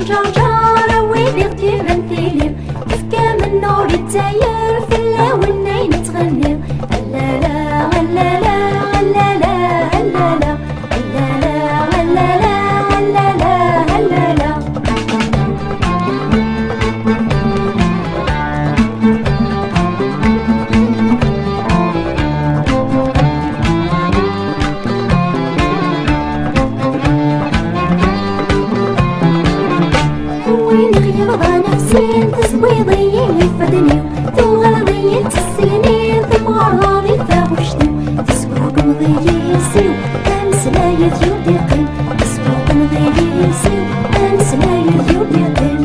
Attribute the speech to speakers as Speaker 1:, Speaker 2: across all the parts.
Speaker 1: جرجر ويدي غدير نتيليو تفكى من نور التاير في اللون ناين تغنيو هلالا هلالا هلالا هلالا هلالا هلالا هلالا هلالا نفسي تزويضي يفدني تغلضي تسيني ثماري ثابشتي تسوق مضيسي امس لا يجودقي تسوق مضيسي امس لا يجودقي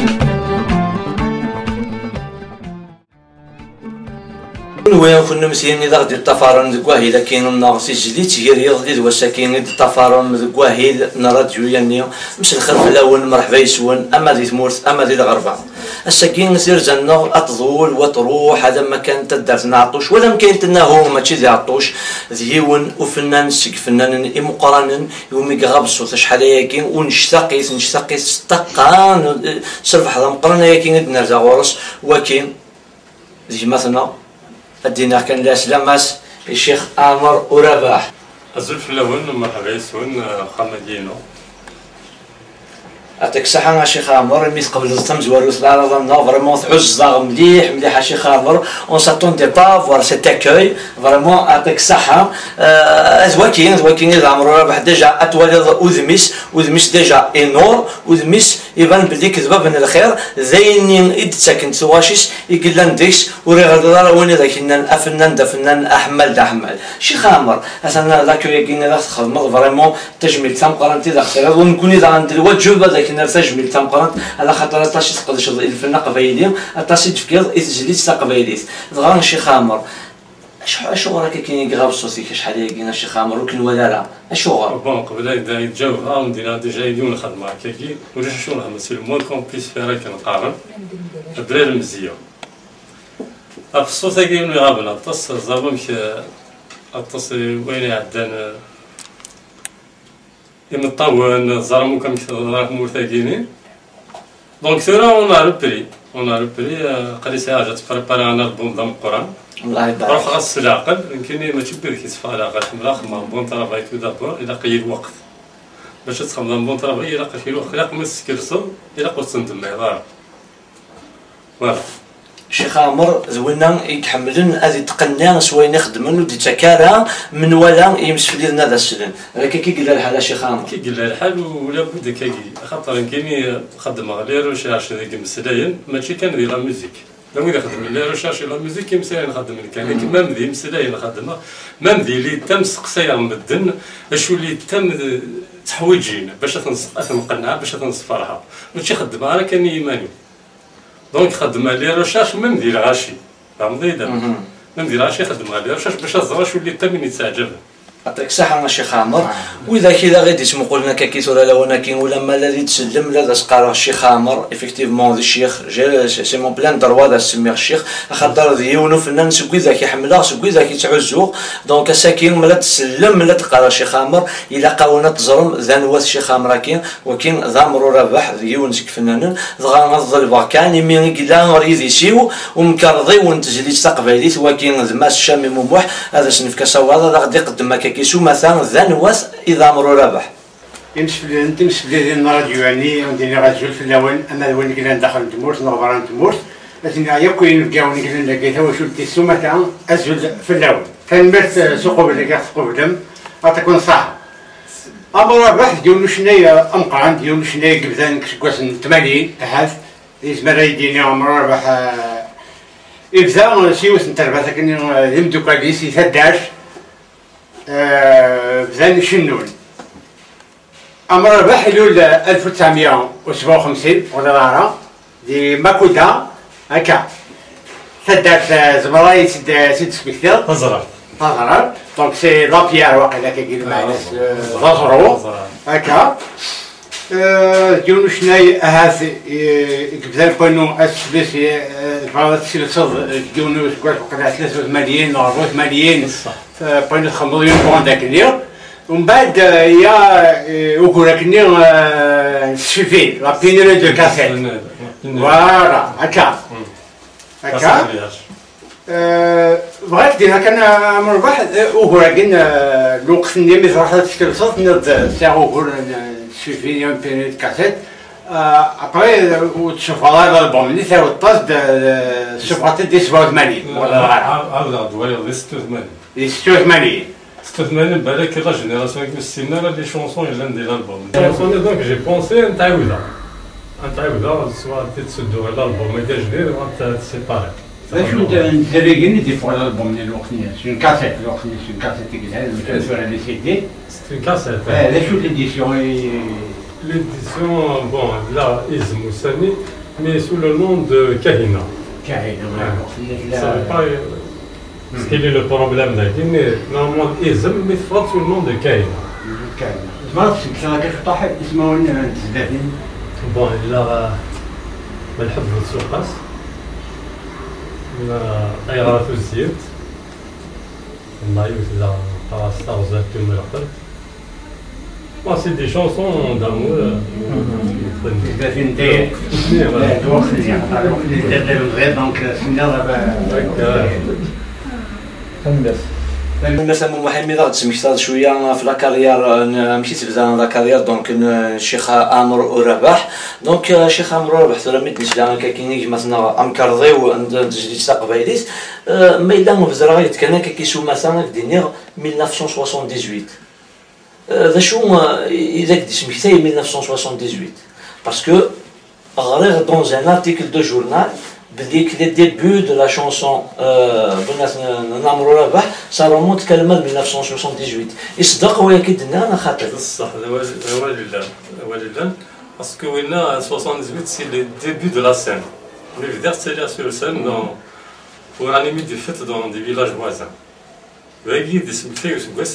Speaker 2: وين كنا مسيين إذا غدي الطفارم ذكواهي لكن الناقصي جديد تجير يغدي وساكين الطفارم ذكواهي نراديو يعني مش الخلف الأول مرحبا يسون أما ذي ثمورت أما ذي الغربة الساكين نسير جنة أطول وتروح هذا ما كانت تدارتنا عطوش ولا مكاين تناهو ماشي ذي عطوش ذيون وفنان سك فنان مقارن يومي غاب الصوت شحال ياكين ونشتقيس استقان صرف هذا مقارنة ياكين نرجع غورس وكين ذي مثلا الدينار كان لا سلاماس الشيخ عامر ورباح
Speaker 3: الزلف الأول مرحبا يسون خمدينو
Speaker 2: يعطيك الصحة الشيخ عامر ميت قبل الزتم زوارو العرض لنا فريمون عز مليح مليح الشيخ عامر اون ساتوندي با فوار سيت اكوي فريمون يعطيك الصحة زواكين إذا عمرو رباح ديجا أتوالد أذميس ديجا إنور أذميس يبان بلي كذبة بن الخير زين إد ساكن سواشيس يقلن ديكس وري غدار وين ذاك أفنان دفنان أحمل الشيخ عامر أصلا ذاك يقين ذاك خدمة فريمون تجميل تام قرنتي ذاك خير ونكون إذا عند الوجه هذاك تجميل تام قرنت على خاطر تاشي تقدرش الفن قبايلي تاشي تفكير إتجليد قبايلي ضغان الشيخ عامر اشو راك كاين غاب الصوتي شحال ياكين الشيخ عامر ولكن ولا لا اشو غاب
Speaker 3: بون قبل يبدا يتجاوب ندير ديجا يديون الخدمه كاكي ولا شنو نعمل سي المون كومبليس فيها كنقارن الدراري المزيه في الصوت كاين غابنا الطس الزابون الطس وين عندنا يمطون الزرمو كم راكم ثاقينين دونك ثورا اون ا لو بري قريت حاجه تبريباري انا البوم ضم القران
Speaker 2: الله يبارك
Speaker 3: روح غسل العقل يمكن ماشي بير كيتفا العقل حملا خمام بون طرافاي تو دابور الى قيل الوقت باش تخمم بون طرافاي الى قيل الوقت الى قمص كرسو الى قلت ندمي فوالا
Speaker 2: الشيخ عامر زوينا يتحملن هذه تقنيا سوين يخدمن ودي تكارا من ولا يمس في لنا ذا السنن راك كي قال الحال الشيخ عامر
Speaker 3: كي قال الحال ولا بد كي خاطر كاين خدم غير ريشيرش ديك مسلاين ماشي كان دير لا ميوزيك لو يخدم لي ريشيرش لا ميوزيك يمسى نخدم كان كيما مدي مسلاين نخدمها ما مدي اللي تم سقسيا مدن اشو اللي تم تحويجين باش تنقنع باش تنصفرها ماشي خدمها انا كان يماني دونك خدم لي ريشيرش ما نديرهاش فهمتي دابا ما نديرهاش خدمها لي ريشيرش باش تزرا شو اللي تم يتعجب
Speaker 2: يعطيك الصحة الشيخ عامر وإذا كذا غادي تسمقوا لنا كاكيت ولا ولكن ولا ما الذي تسلم لا قالوا الشيخ عامر إفكتيفمون ذا الشيخ سي مون بلان دروا ذا سميه الشيخ خاطر ذيونو فنان سكوي ذاك يحملها سكوي ذاك يتعزو دونك ساكين ملا تسلم ملا تقرا الشيخ عامر إلا قاونا تزرم ذا نواث الشيخ عامر كاين وكاين ذامرو رباح ذيون سك فنانين ضغا الظلبا كان يمين كلا ريدي سيو ومكرضي ونتجلي تقبايليت وكاين ذماس الشامي مموح هذا سنف كسوا هذا غادي يقدم كيسو مثلا ذا نواس إذا مروا ربح.
Speaker 4: نتمش في الراديو يعني عندي راديو في الأول أما وين كنا ندخل تمورت نغبران تمورت لكن يكون نلقاو كنا لقيتها واش تيسو مثلا أزول في الأول كان مرت سوق بلا كيخطقو بدم غتكون صح. أما ربح ديالو شنايا أمقران ديالو شنايا قبذان كواش 80 تحاس يزمر يديني عمر ربح إبزا شي وسن تربة كني يمدو كاليس يثداش بزان شنون أمر ربح يلول 1957 ولا ظهرها دي ماكودا هكا ثدات زمراي سيد سبيكتير
Speaker 3: تزرع
Speaker 4: دونك سي لابيير واقيلا كيقولوا مع ناس غزرو هكا ديونو شناي هاث كبزان كونو اسبيس الفرادات سيلصد ديونو كواش وقيلا 3 ملايين و 4 ملايين بوين 5 مليون بون داك الليل ومن بعد هي وكراكني السيفين لا بينيرو دو كاسيت فوالا هكا هكا بغيت ديرها كان مربح وكراكن الوقت اللي ملي راح تكلصت نض ساعه وكر السيفين يوم بينيرو دو كاسيت ابري وتشوف على الالبوم اللي ثاو الطاس الشفرات دي 87 ولا
Speaker 3: عاود دوالي 86
Speaker 4: 86
Speaker 3: 86 بالك لا جينيراسيون كيما السينا لي شونسون اللي ندير الالبوم شونسون دونك جي بونسي نتعاودها سوا تسدو على الالبوم يدير جديد وتسيباري
Speaker 4: شو الدريجين اللي فوق الالبوم ديال الوقتيه شنو كاسيت الوقتيه شنو كاسيت كذا متوفر على سي دي
Speaker 3: سي كاسيت
Speaker 4: شو ليديسيون
Speaker 3: l'édition bon là Ism Oussani mais sous le nom de Kahina ça veut pas ce qu'il est le problème là mais normalement Ism mais sous le nom de Kahina
Speaker 4: ما عرفتش كيف طاح اسمه تزدادين
Speaker 3: bon là بالحب والسوقاس غيرات الزيت الله يوزع خلاص تاوزات كما القلب c'est des chansons d'amour.
Speaker 2: مثلا محمد غتسمكت شويه في لاكارير مشيت تبدا لاكارير دونك الشيخ عامر ورباح دونك الشيخ عامر ورباح ترى ميت لا كاينين مثلا امكرضيو عند تجديد تقبايليت ما الا مبزرا غيت كان كيسو مثلا دينيغ 1978 ذا شو إذا كنت سميتها 1978 باسكو غرير دون ان ارتيكل دو جورنال بديك لي ديبي دو لا شونسون بنات نعمرو رباح سا رومونت كلمه 1978 يصدق ولكن انا خاطر
Speaker 3: بصح ولله باسكو وينا 78 سي لي ديبي دو لا سين لي فيدير سيليا سور سين دون pour animer des fêtes dans des villages voisins. باقي سميتها وسكواس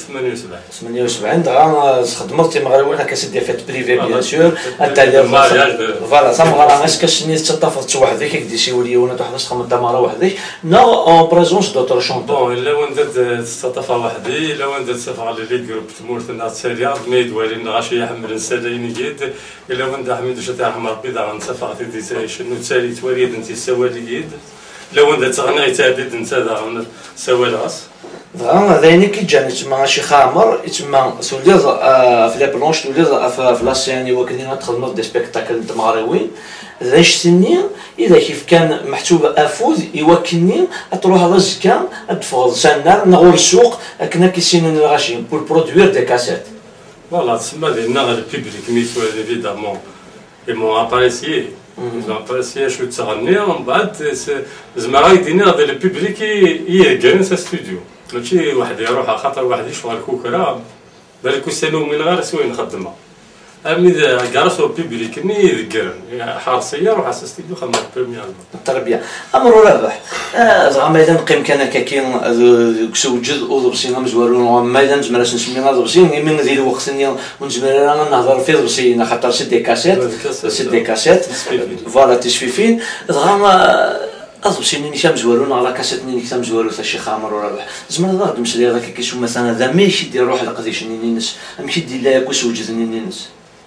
Speaker 2: 78 دغا خدمت مغربي انا كاسيت ديال فيت بريفي بيان سور انت فوالا سا مغربي كاشني تطفت وحدك كدير شي وليونات واحد خمس مره وحدك نو اون بريزونس دوتر شونطور
Speaker 3: الا وندت تطفى وحدي الا وندت سفر على لي جروب تمورت الناس سريع ميد ولي غاشي يحمل نسالين جيد الا وندا حميد شتا احمر بيضا غنسفر تي شنو تسالي توريد انت سوالي جيد لو وندت تغني تعديد انت سوال راس
Speaker 2: ذايني كي جاني تما شي خامر تما سوليز في لي بلونش توليز في لاسيني وكنا تخدموا دي سبيكتاكل مغربيين ذاش سني اذا كيف كان محسوب افوز يوكلني تروح على الزكا تفوض سنه نغور السوق كنا كيسينو غاشي بور برودوير دي كاسيت
Speaker 3: فوالا تسمى لنا البيبليك ميتو ايفيدامون اي مون اباريسيي ils ont apprécié شو تغني ومن بعد زعما يدينا هذا البيبليك يهكرن سا ستوديو ماشي واحد يروح خاطر واحد يشغل كوكرا بالك وسالو من غير سوين نخدمها امي كارسو بيبليك ني يذكرن حارسيه روح على ستوديو خدمت بريمير
Speaker 2: التربيه امر رابح زعما اذا نقيم كان كاين كسو جزء وضبسينا مزوارون ما اذا نجمر نسمينا ضبسين من ذي الوقت ونجمر انا نهضر في ضبسينا خاطر سي دي كاسيت فوالا تسفيفين زعما أضبسيني نيشام زوارون على كاسيتني نيشام زوارو تاع شي خامر ولا ربح زعما هذا مسلي هذاك كيشوف مثلا هذا ماشي دير روح لقضيش نينس ماشي دير لا كوس وجز نينس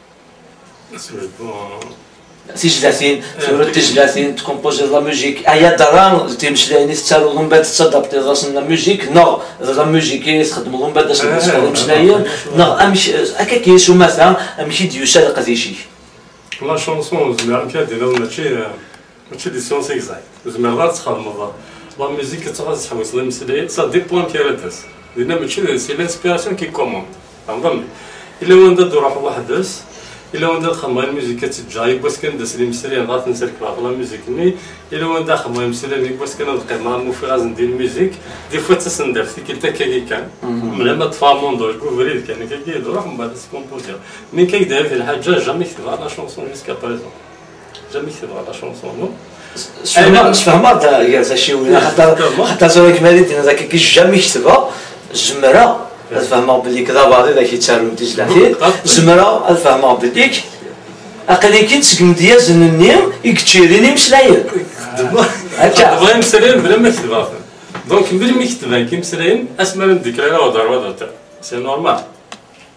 Speaker 2: سجلاتين سورة تجلاتين تكومبوزي لا موزيك ايا دران تيمشلايني تسالو لهم بعد تادابتي راسن لا موزيك نو لا موزيك تخدم لهم بعد تسالو مشلايين نو امشي هكا كيسو مثلا امشي ديوسا لقضيشي
Speaker 3: لا شونسون زعما كادير ماشي دي سيونس اكزاكت زعما تخدم لا ميوزيك تغاز تحوس لا مسليات سا ديبون كيراتس لان ماشي سي لانسبيراسيون كي كوموند فهمتني الا وانت تروح وحدس الا وانت تخمم الميوزيك تجايب باش كندس لي مسلي غات نسلك لا ميوزيك ني الا وانت خمم مسلي باش كنلقى مع الموفي غاز ندير الميوزيك دي فوا تسندر في كيتا كي كان ملي ما تفامون دو كوفريد كان كي يروح من بعد سكومبوزير مي كيدير في الحاجه جامي كتب على شونسون جيسكا بريزون جامي كتب على شونسون نو
Speaker 2: فهمت يا زاشي حتى زوج كمالي دينا ذاك كي جامي كتبها الجمره الفهمه بلي كذا باغي ذاك يتسالو تجلاتي الجمره الفهمه بليك اقلي كي تسكن ديال زنني يكتشيريني مسلايين
Speaker 3: هكا بغا مسلايين بلا ما كتبها دونك بلا ما كتبها كي مسلايين اسمع من الذكرى ودار تاع سي نورمال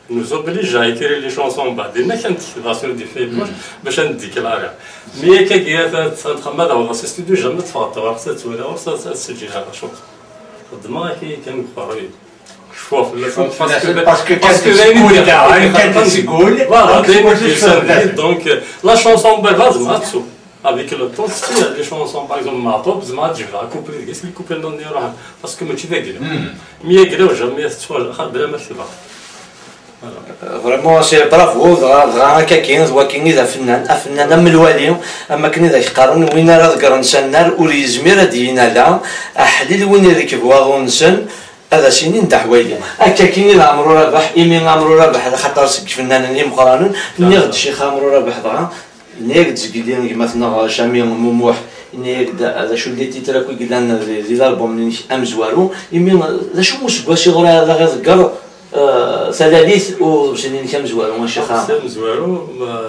Speaker 3: nous oblige à écrire les chansons بعدين كانت فاسيون دي في بوش باش نديكلاريها مي كي تخمم على سي ستوديو جامي تفاضل ورصت ولا ورصت تسجل هذا شوط خدمه كي كان قروي شوف
Speaker 4: باسكو كان تقول
Speaker 3: donc la chanson لازم تسوق avec le temps les chansons par exemple ma pop زعما تجي لها كوبلي كاع لي كوبلي نوني روح باسكو ماشي ذاك مي يقراو جامي تسوى بلا ما تكتبها
Speaker 2: فريمون سي برافو دغا كاين ولكن اذا فنان من الوالي اما كاين اذا يقارن وين راه ذكر نسنار ولي يزمير دينا لا احليل وين يركب واغون نسن هذا سنين تاع حوايج هكا كاين اللي عمرو رابح ايمي عمرو رابح خاطر فنان اللي مقارن اللي غد شيخ عمرو رابح دغا اللي غد زكيدين مثلا شامي مموح اللي هذا شو اللي تيترا كي قلنا لي الالبوم اللي ام زوارو ايمي ذا شو مش شي غير هذا غير ذكر سلاليث وشنين كم زوارو ماشي خام
Speaker 3: زوارو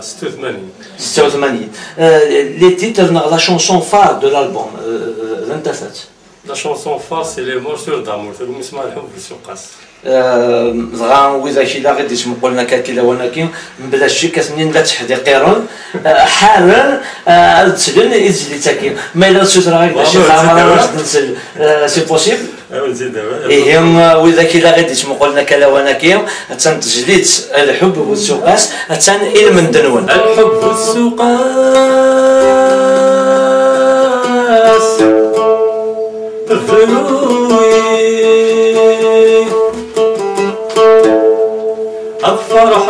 Speaker 2: 86 لي تيتر لا شونسون فار دو الالبوم انتسات
Speaker 3: لا شونسون فار سي لي مورسور دامور تقول اسمها الحب في السوقاس
Speaker 2: زغا وإذا شي لا غادي تسمى قلنا كاكيلا ولكن من بلا شي كاسمين لا تحديقيرون حالا تسجل يزلي تاكين ما الا تسوتر هكذا شي خامر نسل سي بوسيبل إيه وإذا كي لا غادي تسمى قلنا كلا ولكن تان تجليد الحب والسوقاس تان إلى من دنون
Speaker 3: الحب والسوقاس الفرح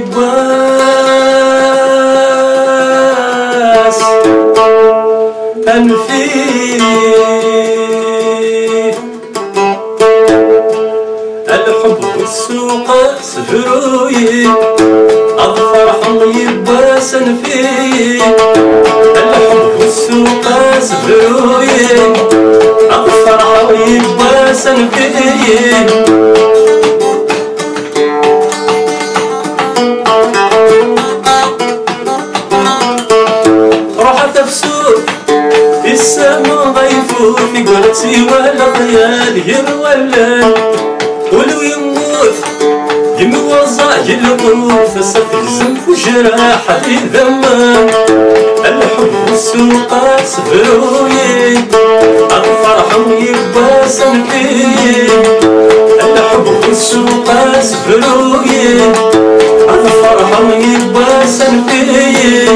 Speaker 3: يباس أنفي الحب والسوق سفروي الفرح يباس أنفي الحب والسوق سفروي الفرح يباس أنفي السما غيفوت في قرتي ولا خيال يرولا ولو يموت يموضع يلقوت فسف الزنف وجراح الذمان الحب والسوق سفروي الفرح يباس فيه الحب والسوق سفروي الفرح يباس فيه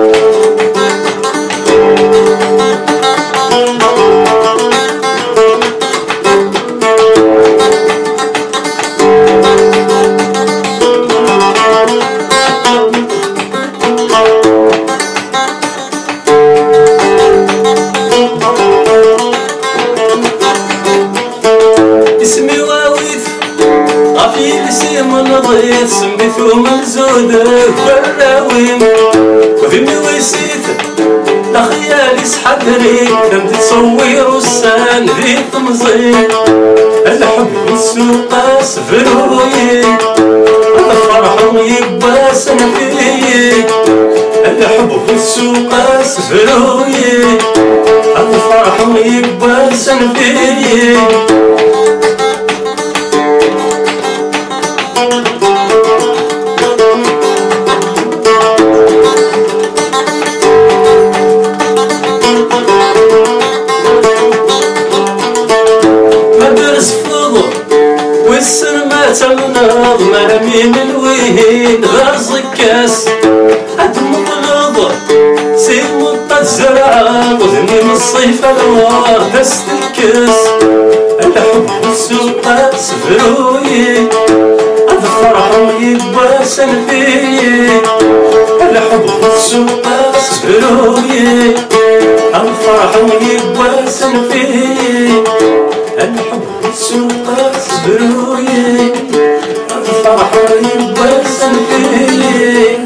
Speaker 3: سميت ومنزودة براويم وفيني ويسيت لخيالي سحدري كنت تصوير والسان ذي تمزين الحب والسوق سفروي الفرح يباس فيه الحب والسوق سفروي الفرح يباس فيه تمناض مرمي من وين غازك كاس أدم مغلظ سير مطة الزرعة وذني من الصيف الوار دست الكاس الحب والسوق سفروي الفرح يباس فيه الحب والسوق سفروي الفرح يباس فيه الحب والسوق سفروي الفرح يباس فيه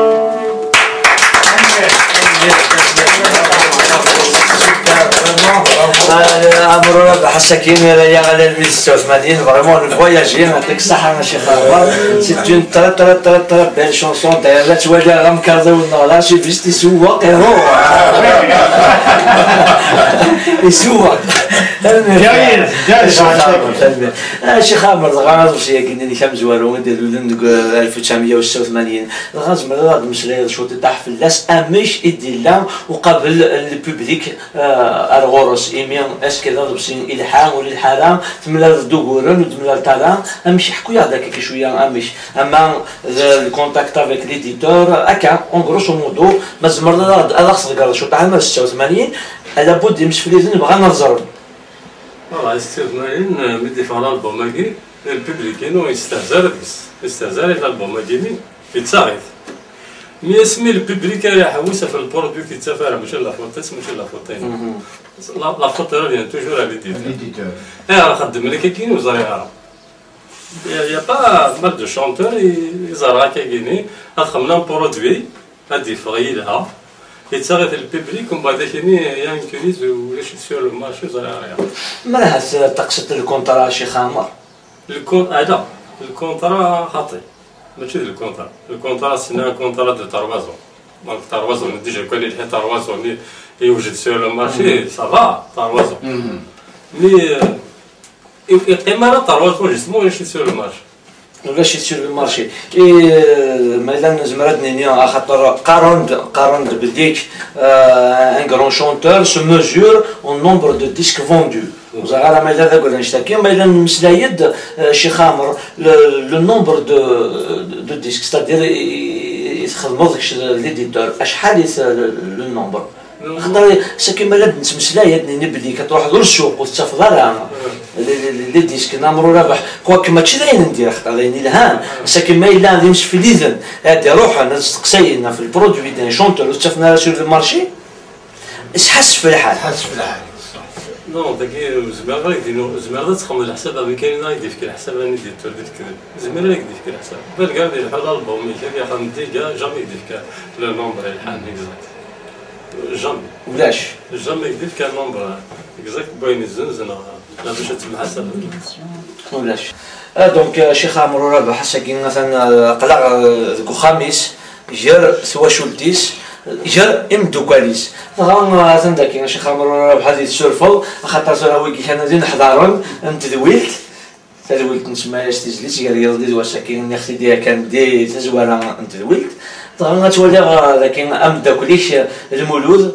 Speaker 2: عمرو رابح السكين يا على الميز 86 فريمون فواياجي يعطيك الصحة ماشي خاطر سي اون تري بيل شونسون دايره توالي غا مكرزه ولا شي فيست يسوق يسوق شي خامر غاز شي كاين اللي كان زوارو ديال 1986 غاز مرة مسلاي شو تطاح في اللاس امش يدير وقبل البوبليك الغورس ايميان اس كذا بسين الحام ولا الحرام تملا دوغورن وتملا الطالان امشي حكوا هذاك كي شويه امش اما الكونتاكت افيك ليديتور هكا اون غروسو مودو ما زمرنا هذا خصك قال شو طاح 86 لابد يمشي في ليزن بغا نرزر
Speaker 3: والله 86 مدي في الالبوم هاكي البوبليكينو يستهزر الالبوم هاكي يتساعد مي اسمي البوبليك راه حوسه في البرودوي كيتسافر ماشي لا فوتيس ماشي لا فوتين لا فوتور فيان توجور على ليديتور راه خدم لك كاين وزريعه يا با مال دو شونتور يزرع كايني خدمنا برودوي هادي فغيلها يتساغت البوبليك ومن بعد كاين يا انكريز ولا شي سور المارشي زريعه
Speaker 2: مالها تقصد الكونترا شي خامر
Speaker 3: هذا الكونترا خاطئ ماشي الكونترا سينا كونترا دو تروازون دونك تروازون ديجا كان اللي تروازون يوجد سور المارشي سافا تروازون مي اما لا تروازون جسمو شي سور المارشي
Speaker 2: ولا شي سور المارشي مثلا زمرد نينيا خاطر قارن بديك ان غران شونتور سو ميزور او نومبر دو ديسك فوندو وزغالا ما هذا قلنا نشتكي مثلا مسلايد شي خامر لو نومبر دو ديسك ستادير يخدموا داك ليديتور شحال لو نومبر خاطر ساكي مالاد نتمسلايد نبدي كتروح غير السوق وتستفضلها لي ديسك نامرو رابح كواك ماشي داين ندير خاطر داين الهان ساكي ما الا يمشي في ليزن هادي روح انا تسقسينا في البرودوي ديال شونتور وشفنا سور المارشي حس في الحال
Speaker 3: نو داكي زعما يديروا زعما تخمم الحساب هذا كاين يدير فيك الحساب انا دير تولد كذب زعما يدير فيك الحساب بل كاع دير بحال البوم كاع خمدي كاع جامي يدير فيك لو نومبر الحال اكزاكت جامي
Speaker 2: ولاش
Speaker 3: جامي يدير فيك النومبر اكزاكت باين الزنزنه لا باش تمحسب
Speaker 2: ولاش دونك شي خامر رابح ساكن مثلا قلق ذكو خميس جر سوا شولتيس جا امدوكاليس غا مثلا كاين شي خمر بحال ديال السورفل خاطر سراوي كان زين حضارون تدويلت نسمى تيزليت قال لي واش كاين اختي ديالها كان دي تزواره تدويلت غا تولي لكن امدوكليش المولود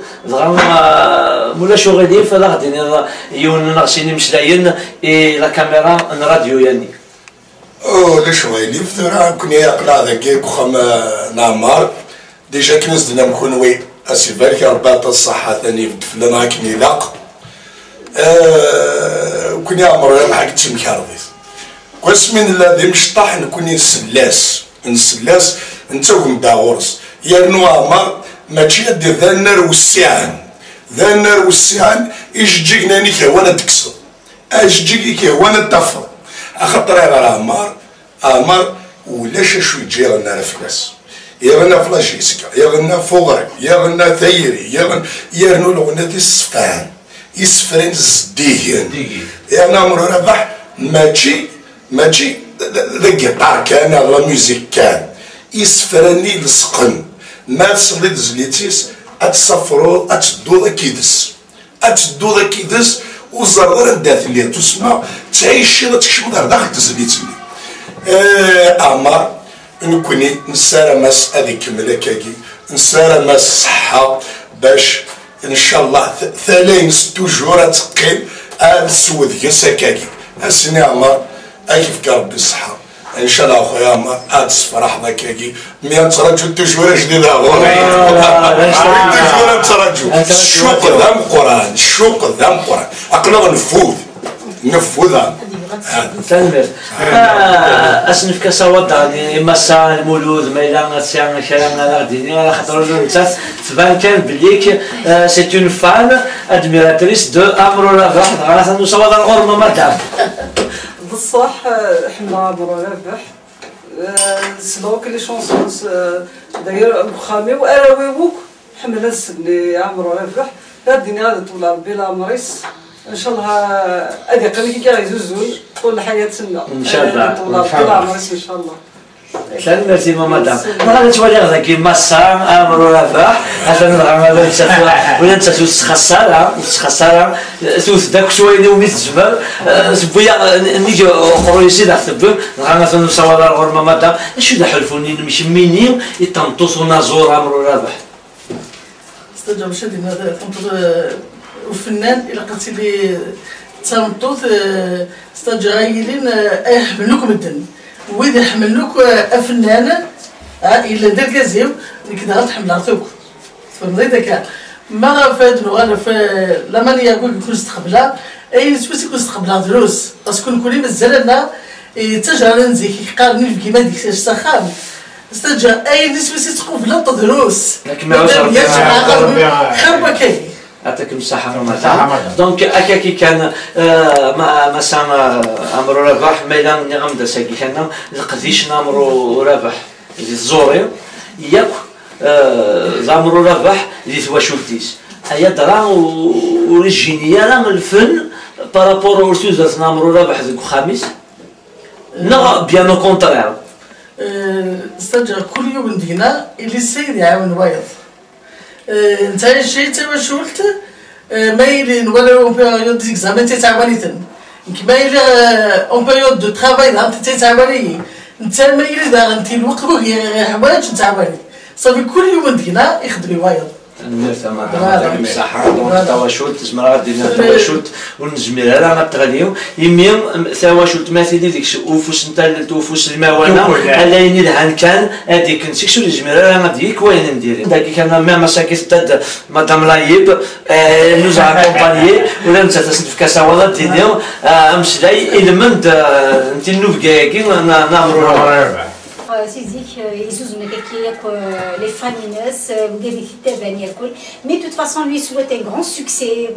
Speaker 2: غا مولا شغلي فلا غادي يون نغسيني مسلاين لا كاميرا راديو يعني
Speaker 5: لا شغلي فثرا كوني يقلع ذاك خم نعمار ديجا كنزدنا مكونوي اسيبالك رباط الصحة ثاني فلان كني لاق كوني عمر بحال قلت مكارضيس واسمين الذي مشطح نكوني نسلاس انت ومدا غرس يا نو عمر ماشي دير ذا النار والسيعان يجيكنا نيك وانا تكسر اجيك وانا تفر اخطر غير عمر ولاش شو يجي لنا فلاس يغنى فلاشيسكا يغنى فوغري يغنى ثيري يغنى الغنى دي الصفان يسفرين الزديين يعني عمرو ربح ماشي ذا الجيتار كان لا ميوزيك كان يسفرني لصقن ما تصلي زليتيس اتصفرو اتدو ذا كيدس وزرر دات اللي تسمع تعيش تكشف داخل تزليتني عمر نكوني نسارة ماس هذيك ملكاكي نسارة ماس الصحة باش ان شاء الله ثلاثين توجور تقيم السود يسكاكي اسني عمر اكيف ربي الصحة ان شاء الله اخويا عمر تصفرح ذاكاكي مي نترجو توجور جديدة غوري توجور نترجو الشوق ذا مقران اقنا نفوذ
Speaker 2: تنمر اسنف كسواد يعني مسا المولود ما الى سيان كلام غادي خاطر انت تبان كان بليك سي اون فان ادميراتريس دو امرو رابح غالا نوصل الغرمه ما تعرف
Speaker 6: بصح حنا عمرو رابح سلوك لي شونسونس داير بخامي واراويوك حمل السبني عمرو رابح هاديني هذا طول ربي لا مريس ان شاء الله هذه قليل كاع يزوزون طول حياتنا
Speaker 2: ان شاء الله
Speaker 6: طول العمر ان شاء الله
Speaker 2: سلام ميرسي مدام. انا نتولي غدا كيما الصام امر رباح عشان نضرب ولا انت خساره توث داك شويه وميت الجبل سبويا نيجي اخرى يسيد حسب انا مثلا نصور الغرمه مدام اش دا حلفوني نمشي مني يطنطوس ونازور امر رباح.
Speaker 7: استاذ باش هذه وفنان الى قلتي لي تنطوط استاذ غايلين يحملوك مدن وإذا حملوك فنان إلا دار كازيو كذا غتحمل عطوك تفهمي داك ما فادنو انا في لما يقول يكون استقبلا اي نسوس يكون استقبلا دروس باسكو نكوني مازال انا تجار نزيك يقارني في كيما ديك السخام استجا اي نسوس تقبلا دروس
Speaker 2: لكن ما يوصل
Speaker 7: خربا كاين
Speaker 2: يعطيكم الصحة رمضان. دونك هكا كي كان مثلا امر رباح ميلان نغمد ساكي كان القديش نامرو رباح اللي الزوري ياك زامر رباح اللي تواشولتيس هيا درا وريجينيا لا الفن بارابور ورسوز نامر رباح ذوك خامس نغ بيان او كونترير
Speaker 7: استرجع كل يوم ندينا اللي السيد يعاون وايض نتا شي تواشولت مايلين ولا اون بيريود ديكزامان تتعاونيتن كمايل اون بيريود دو طرافاي دا تتعاوني نتا مايل دا انت الوقت بغي حوايج نتعاوني صافي كل يوم ندينا يخدمي وايض
Speaker 2: نمرت مدام صحة تواشلت تسمى غادي تواشلت ونجمير انا غتغنيو يمين تواشلت مثلي ديك وفوس نتا توفوس الموانه عليني الهان كان هذيك نسيك شو نجمير انا ديك وين ندير داك كان ما مساكن تد مدام لايب نوز اكومبانيي ولا انت تصنف كاسه ديدير امسلاي المند انت نوفكاكي نامرو
Speaker 1: سيزيك يزوزنا كيك les faminos وقال يتابعني الكل mais de toute façon lui souhaite un grand succès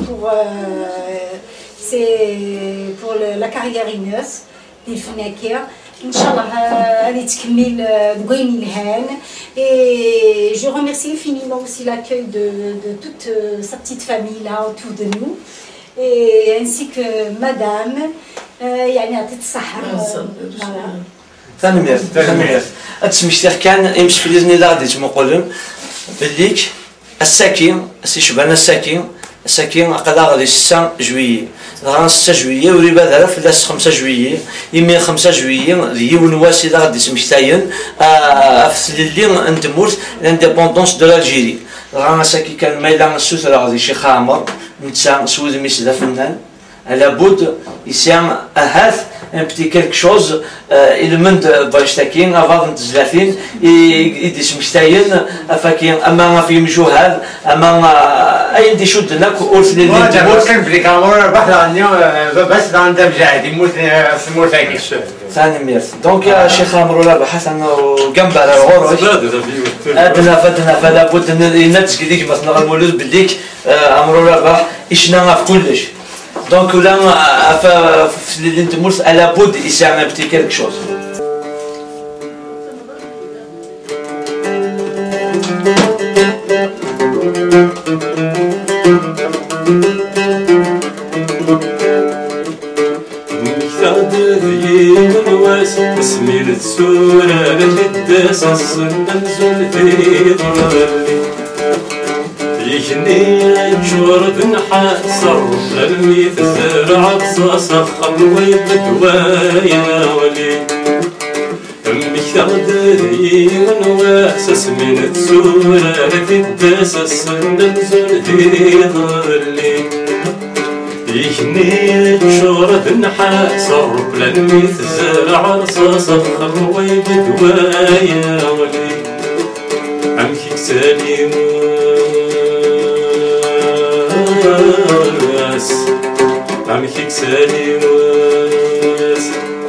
Speaker 1: pour la carrière Inès للفناكير ان شاء الله غادي تكمل بقيني الهان et je remercie infiniment aussi l'accueil de toute sa petite famille là autour de nous et ainsi que madame يعني يعطيك الصحة
Speaker 2: ثاني ميرس اتسمشتيخ كان يمشي في ليزني لا غادي تمقولن بليك الساكين سي شبان الساكين قدا غادي 6 جويي غان 6 جويي وريبا دارا في 5 جويي يمين 5 جويي ديون واسي لا غادي تمشتاين في اللي انتمورت لانديبوندونس دو الجيري غان ساكي كان ميلان السوس غادي شي خامر نتا سود ميس دا فنان على بود يسام اهاث un petit quelque chose المند باشتاكين افضل تزلافين يديش مشتاين افاكين اما في مجوهر اما اي دي شد لك قلت لي
Speaker 4: انت كان بلي كاميرا بحال عني بس عندها بجاهد يموت سموت هيك
Speaker 2: ثاني ميرس دونك يا شيخ امرو لا بحث انه جنب على الغروج ادنا فلا بد نتسق ديك مثلا المولود بالديك امرو لا اشنا في كلش Donc là, à la bout, il sert un petit quelque chose.
Speaker 3: يجني جورد نحسر للمي تزرع قصص خلوي بدوايا ولي امي تغدرين واسس من تسورة في الدسس ننزل في ظلي يجني جورد نحسر للمي تزرع قصص خلوي بدوايا ولي عمكي سليم عم يحكي سالي واس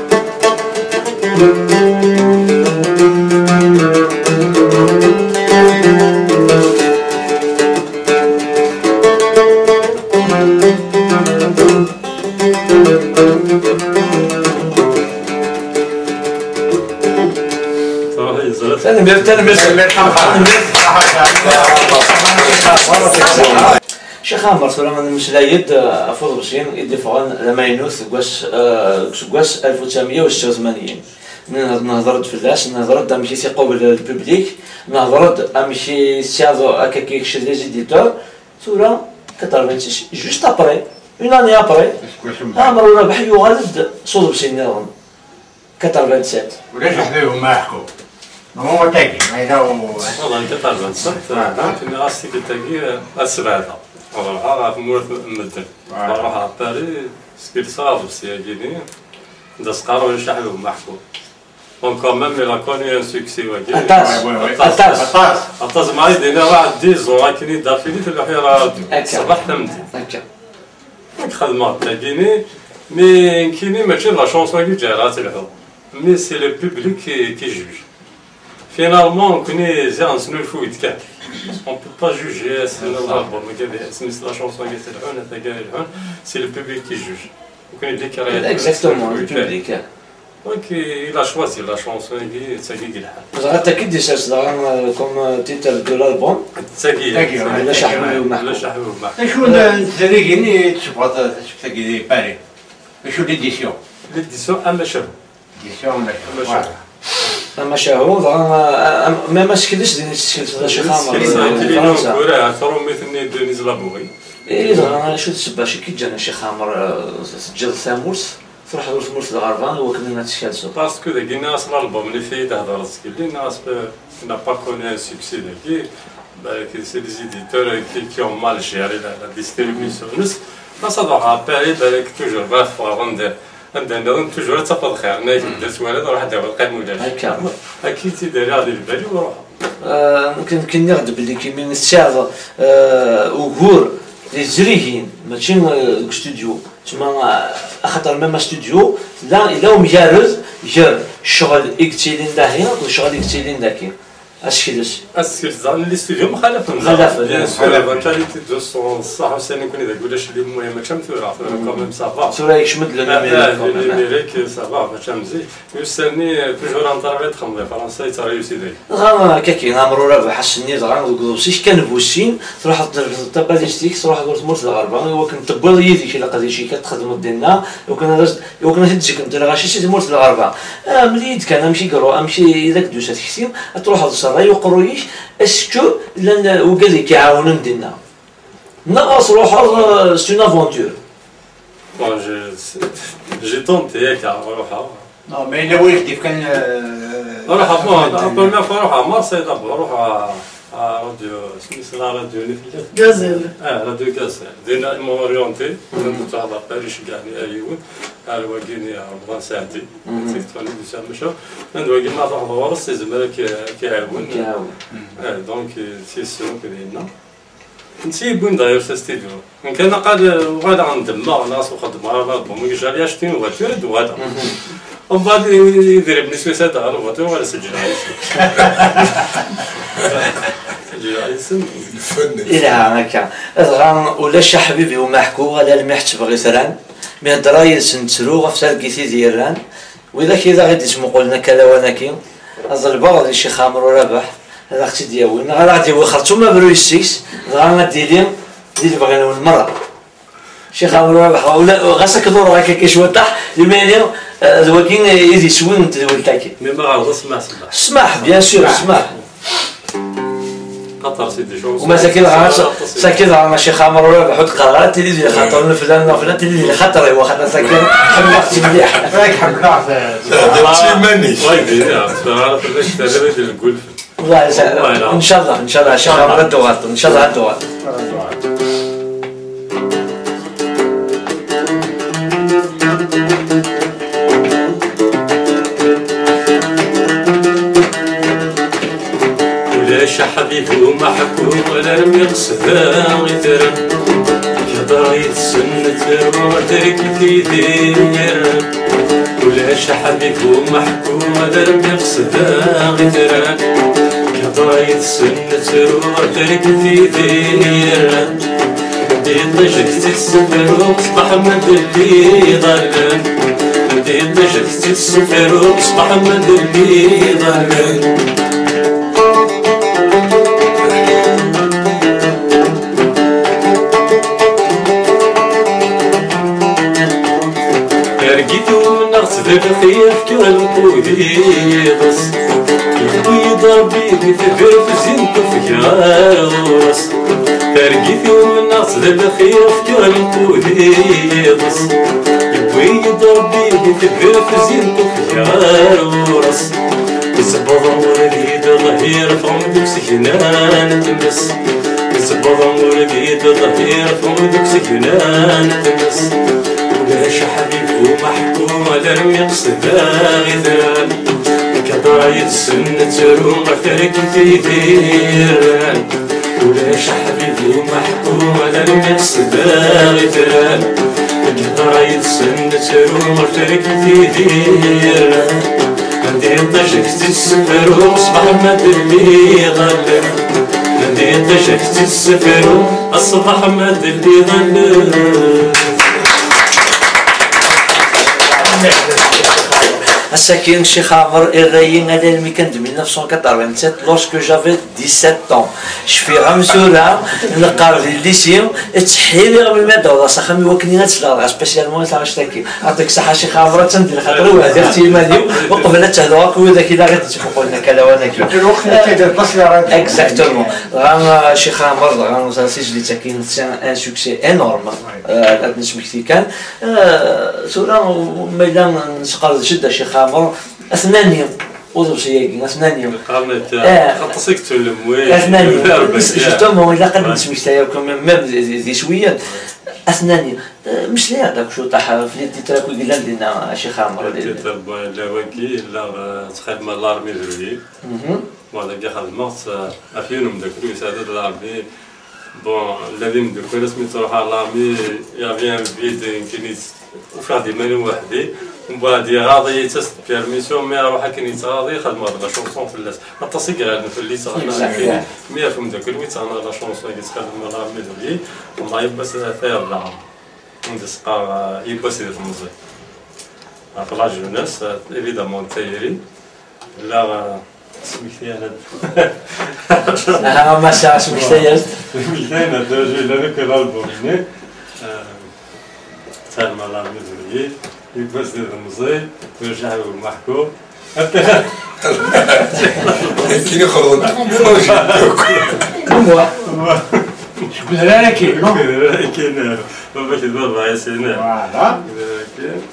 Speaker 2: شيخ عمر سلام المسلايد افوز بشين يدفعون لما ينوث قواس 1986 نهضرد فلاش نهضرد امشي ثقوا بالبوبليك نهضرد امشي سيادو هكا كيكشي لي زيديتور ثورة 86 جوست ابري اون اني ابري عمرو رابح يغالد صلب سنين 87
Speaker 4: ولاش حبيبهم ما يحكوا هو تاكي هذا هو
Speaker 3: والله انت طالب صح فهمتني راسي تاكي السبعه والله في مورث مدن نروح على باري سكيل صار سياجيني داس قارو يشحلوا محكو دونك كومام إلا كوني ان سوكسي واكي أطاس معايا دينا واحد 10 ولكن دافيني في الحيرة صباح ثمتي
Speaker 2: هكا
Speaker 3: دونك خدمة تاكيني مي كيني ماشي لا شونسون كي جارات الحب مي سي لو بوبليك كي جوج فينالمون كوني زي نسنو الفو يتكاك on peut pas juger c'est l'album c'est la chanson qui est الحون هذا كاع الحون c'est le public qui juge وكاين اللي كيريح
Speaker 2: exactement le public
Speaker 3: donc il a choisi la chanson qui تساقي الحال
Speaker 2: زعما تاكيد ديساس كوم تيتر دو لالبوم
Speaker 3: تساقي
Speaker 2: لا شحنوا
Speaker 3: لا شحنوا
Speaker 4: شو الزريقين تشوفوا تساقي باري شو ليديسيون
Speaker 3: اما شهر
Speaker 4: ليديسيون ما
Speaker 2: اما شاهو ما سكتش ديال الشكل شي خامر
Speaker 3: فرنسا كورا ثرو مثل دونيز لابوغي
Speaker 2: اي زعما شو تسبا شي كي جانا شي خامر سجل ثامورس تروح دور ثمورس الغربان هو كنا نتشكلسو
Speaker 3: باسكو داك الناس الالبوم اللي فيه تهضر اللي الناس n'a pas connu un succès داك سي دي زيديتور كي اون مال جيري لا ديستريبيسيون ناس هضر اباري بالك توجور باف غندير عندنا توجور تفضل خير انا درت والد نروح ندير القيم ولا
Speaker 2: هكا
Speaker 3: اكيد تيدير هذه البالي وروح
Speaker 2: ممكن نغد بلي كيما نستعرض وغور لي زريهين ماشي ستوديو تما خاطر ميم ستوديو لا الا مجرد جر الشغل اكتيلين داهيه والشغل اكتيلين داكي اش كيداش
Speaker 3: اسكيل زعما لي ستوديو مخالف بيان سور كاليتي دو سون صح وساني كون اذا قولش اللي المهم ماشي مثورة كوميم سافا
Speaker 2: صورة يشمد
Speaker 3: الميريك سافا ماشي مزيان يستني توجور انترفيت خمضي فرنسا يتريوسي داك
Speaker 2: غا كاكي عمرو رابح حسني زعما دوكسيش كان بوسين تروح تطبا ديستيك تروح دور مورت الغربان هو كنت طبا يديك الا قضيه شي كتخدم ديالنا وكنا تجيك انت غاشي سي مورت الغربان مليت كان امشي كرو امشي اذا دوسات كثير تروح الصراي وقرويش اسكو لان وقال لي كيعاونون ديالنا ناقص روحها سي اون افونتور
Speaker 3: بون جي طونتي هكا نروحها
Speaker 4: نو مي الا والدي كان
Speaker 3: نروحها بون بروميير فوا نروحها مارسي دابا نروحها راديو سميتها راديو نفيلة
Speaker 7: غازيل
Speaker 3: راديو غازيل دينا موريونتي كنت هضر باريش كاعني ايون الواقيني 40 ساعتي تيكتوني دو سامشا ندواقي ما تروح ورس زعما كيعاون دونك سيسيون كدينا نسيبون داير سا ستيديو كان قال غادا غندمر ناس وخدم على البوم جالي اشتي فواتور وهذا ومن بعد يضربني سويسات على الفواتور ولا سجل
Speaker 2: إلا هكا أصغر ولا شي حبيبي وما حكو على المحت بغي ثران مي الدرايس نتسرو غفتا لقيتي ديالان وإذا كذا غادي تسمقوا لنا كذا وناكي أصل البغض اللي شي خامر ورابح هذا اختي ديالو غير غادي وخرتو ما برويسيكس غادي دير اللي بغينا المرة شي خامر ورابح ولا غاسك دور هكا كيشوطح المانيا ولكن يدي سوين تولتاكي
Speaker 3: مي ما غاوض اسمح
Speaker 2: اسمح بيان سور اسمح
Speaker 3: قطر سيدي شو
Speaker 2: وما ساكن على شي خامر ولا بحط قرارات اللي خاطر فلان فلان اللي خاطر هو خاطر ساكن حنا اختي مليح
Speaker 4: راك حبنا
Speaker 5: تيماني
Speaker 3: وايد عرفت باش تدير ديال الجولف
Speaker 2: والله ان شاء الله شي خامر الدوغات ان شاء الله الدوغات
Speaker 3: ولاش حبيبي ومحبوب ولا رمي قصدها غيترم كهضر يتسنت وترك في دير ولاش حبيبي ومحبوب ولا رمي قصدها غيترم كهضر يتسنت وترك في دير ضجت السفر وصبح مدلي ظلم ضجت السفر وصبح مدلي ظلم لقيتو ومن أغسدك خير كالقودي يضس يبويد ربي في ثبر في زينته في جارس ترقيثي ومن أغسدك خير كالقودي يضس يبويد ربي في ثبر في زينته في جارس يسبض وليد ظهير فمدك سكنان تمس يسبض وليد ظهير فمدك سكنان تمس ولاش حبيب ومحكوم على المقصد غيثان كضايد السنة تروم غفرك تيديران ولاش حبيب ومحكوم على المقصد غيثان كضايد السنة تروم غفرك تيديران عندي طشكت السفر وصبح ما اللي ظل عندي طشكت السفر أصبح ما اللي ظل
Speaker 2: Assakin Cheikh Amr Errayin Adel Mikand 1987 lorsque j'avais 17 ans. Je fais Ramsoura, le قارب الليسيم تحيلي قبل ما داو صاحبي وكني نتسلا سبيسيالمون تاع شتاكي عطيك صحه شيخ عمرو تندير خاطر واحد احتمالي وقبل تهضرك وذاك الا غير تفوقوا لنا كذا وانا كي
Speaker 4: الوقت اللي كيدير التصوير
Speaker 2: اكزاكتومون غان شيخ عمرو غان سجلي تاكين ان سوكسي انورم هاد نسمكتي كان سورا ميدان نسقر شده شيخ عمرو اثنانيه وضرب سياقي اثنانيه
Speaker 3: خطسك تلموي
Speaker 2: اثنانيه جوستومون الا قد نسمكت ياكم ميم ذي شويه اثنانيه مش ليه هذاك شو تاع في يدي تراكو قال لنا شيخ عمرو
Speaker 3: لا وكي لا تخدم الارمي جوي ولا كي خدمت افينهم داك السادات الارمي بون الذي من دوك الناس من تروح على الارمي يا بيان بيد كاين وفادي مالي وحدي ومن بعد غاضي تست بيرميسيون مي روح كاين يتغاضي خدم لا شونسون في اللاس التصيق غير في اللي صغير مي فهم داك الوقت انا لا شونسون اللي تخدم الارمي دولي والله يبس ثير لا ندسقا يبس في المزي في لا جوناس ايفيدامون تايري لا سميتي
Speaker 2: انا ما ساعه سميتي
Speaker 3: انا دوجي لك الالبوم هنا تاع مالار مدري يبس في المزي ويرجع محكوم حتى
Speaker 5: كاين يخرج
Speaker 4: شكون هذا كاين
Speaker 3: كاين باش يدور مع سنه
Speaker 4: فوالا
Speaker 3: كاين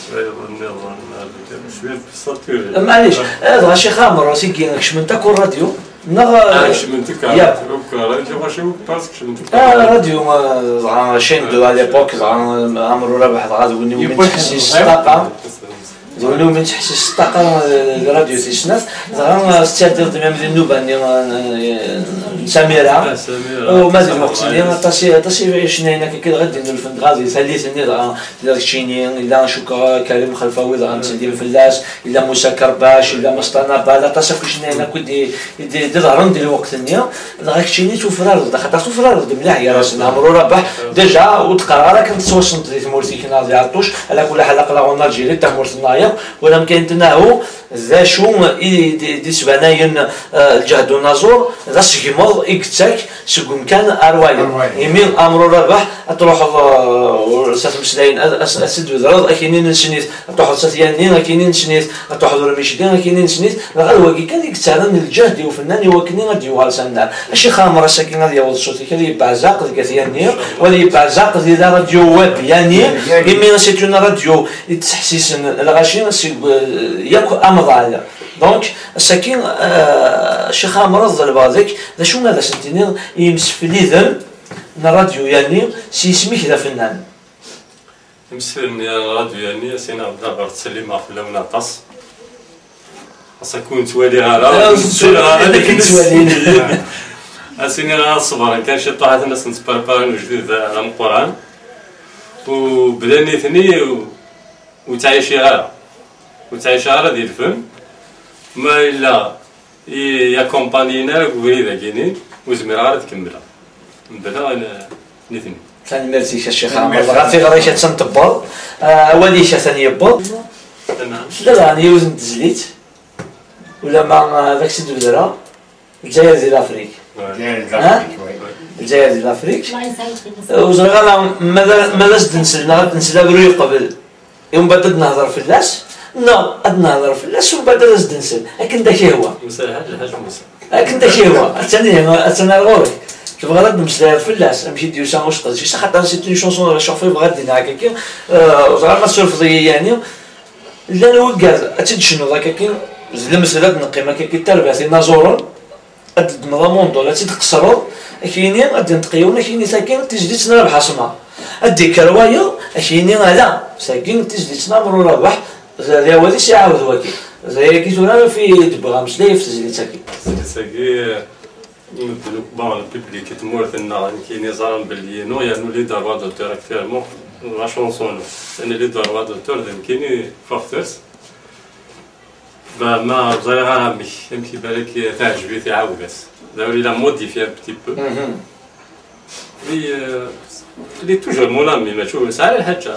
Speaker 3: شويه
Speaker 2: معليش هذا شيخ عمرو سيكينك شمنتك الراديو
Speaker 3: شمنتك الراديو واش باسكو شمنتك
Speaker 2: الراديو شين دو على ليبوك عمرو رابح غادي من تحسيس الطاقه زولو من تحسيس الطاقه الراديو تيسناس زعما استعداد ديما من النوبه سميره ومازال الوقت طاسي شنو هنا كي غادي ندير الفند غادي ثالثني ديال الشيني الا شكرا كريم خلفاوي غندير الفلاس الا موسى كرباش الا مصطنبه لا طاسا كلشي هنا كودي ظهروا ندير الوقت النيا غاك شيني توفرار خاطر توفرار مليح يا راس عمرو رابح ديجا وتقرا راه كنت توصلت لي مورتي كنا ديال عطوش على كل حال قراو نالجيري تاع مورتنايا ولا يمكن تناهو ذا شو دي سباناين الجهد والنزور ذا سجمض إكتاك سقوم كان أروايا يمين أمر ربح تروح سات مسلاين أسد وذرض أكينين نسنيت تروح ساتيانين أكينين نسنيت تروح رميشدين أكينين نسنيت الواقي كان يكتسرن الجهد وفنان يوكنين غادي يوالسنا الشيخ خامر ساكن غادي يوض صوتي كان يبعزاق الكثيانير ولا يبعزاق ديال راديو ويب يعني يمين سيت اون راديو يتحسس الغاشين ياكو أمضال دونك الساكن الشيخ خامر ظل بهذيك ذا شو ماذا سنتينير يمسفلي ذم الراديو يعني سيسميك ذا فنان
Speaker 3: يمسفلني الراديو يعني سينا عبد تسليم في اللون طاس خاصك كون توالي غالا
Speaker 2: هذاك توالي
Speaker 3: اسيني غا الصبر كان شي طاحت الناس نتبربرين جديد على القران وبداني ثني وتعيشي غالا ديال الفن ما الا يا كومبانينا قولي كاينين وزمير غير تكملها من بعد نثني
Speaker 2: ثاني ميرسي الشيخ عمر غاتي غريشه تنطبل وليشه ثاني يبل لا راني وزن تزليت ولا ما داك السيد بدرا الجزائر ديال افريك الجزائر ديال افريك وزرغا ماذا زدت نسلنا غنسلا بروي قبل ومن بعد نهضر في اللاس نو نهضر في اللاس ومن بعد نزيد نسال لكن داك هو
Speaker 3: مساحة الحاج موسى
Speaker 2: لكن داك هو ثاني غورك تبغى غاد نمشي في اللاس نمشي دير سا واش قد شي خاطر سي اون شونسون شوفي بغا دينا هكاك زعما سورفضي يعني لا نوكاز اتد شنو هكاك المساله نقي ما كاين ترباسي نازورون قد نظامون ولا تقصروا كاينين غادي نتقيونا كاينين ساكن تجديتنا بحصمه ادي كروايه كاينين لا ساكن تجديتنا مرور ربح زي هذا شي عاود واكي زي كيتونا في دبغا مشلي في تجديتاكي
Speaker 3: ساكي نبدلو بون البوبليك تمورثنا كاين نظام باللي نو يعني لي داروا دوتور اكتيرمون لا شونسون انا لي داروا دوتور كاين فافترز ما زي غرامي يمكن بالك تعجبي تعاود بس داوري لا موديفي ان بتي بو لي توجور مون امي ما تشوف ساعه الحاجه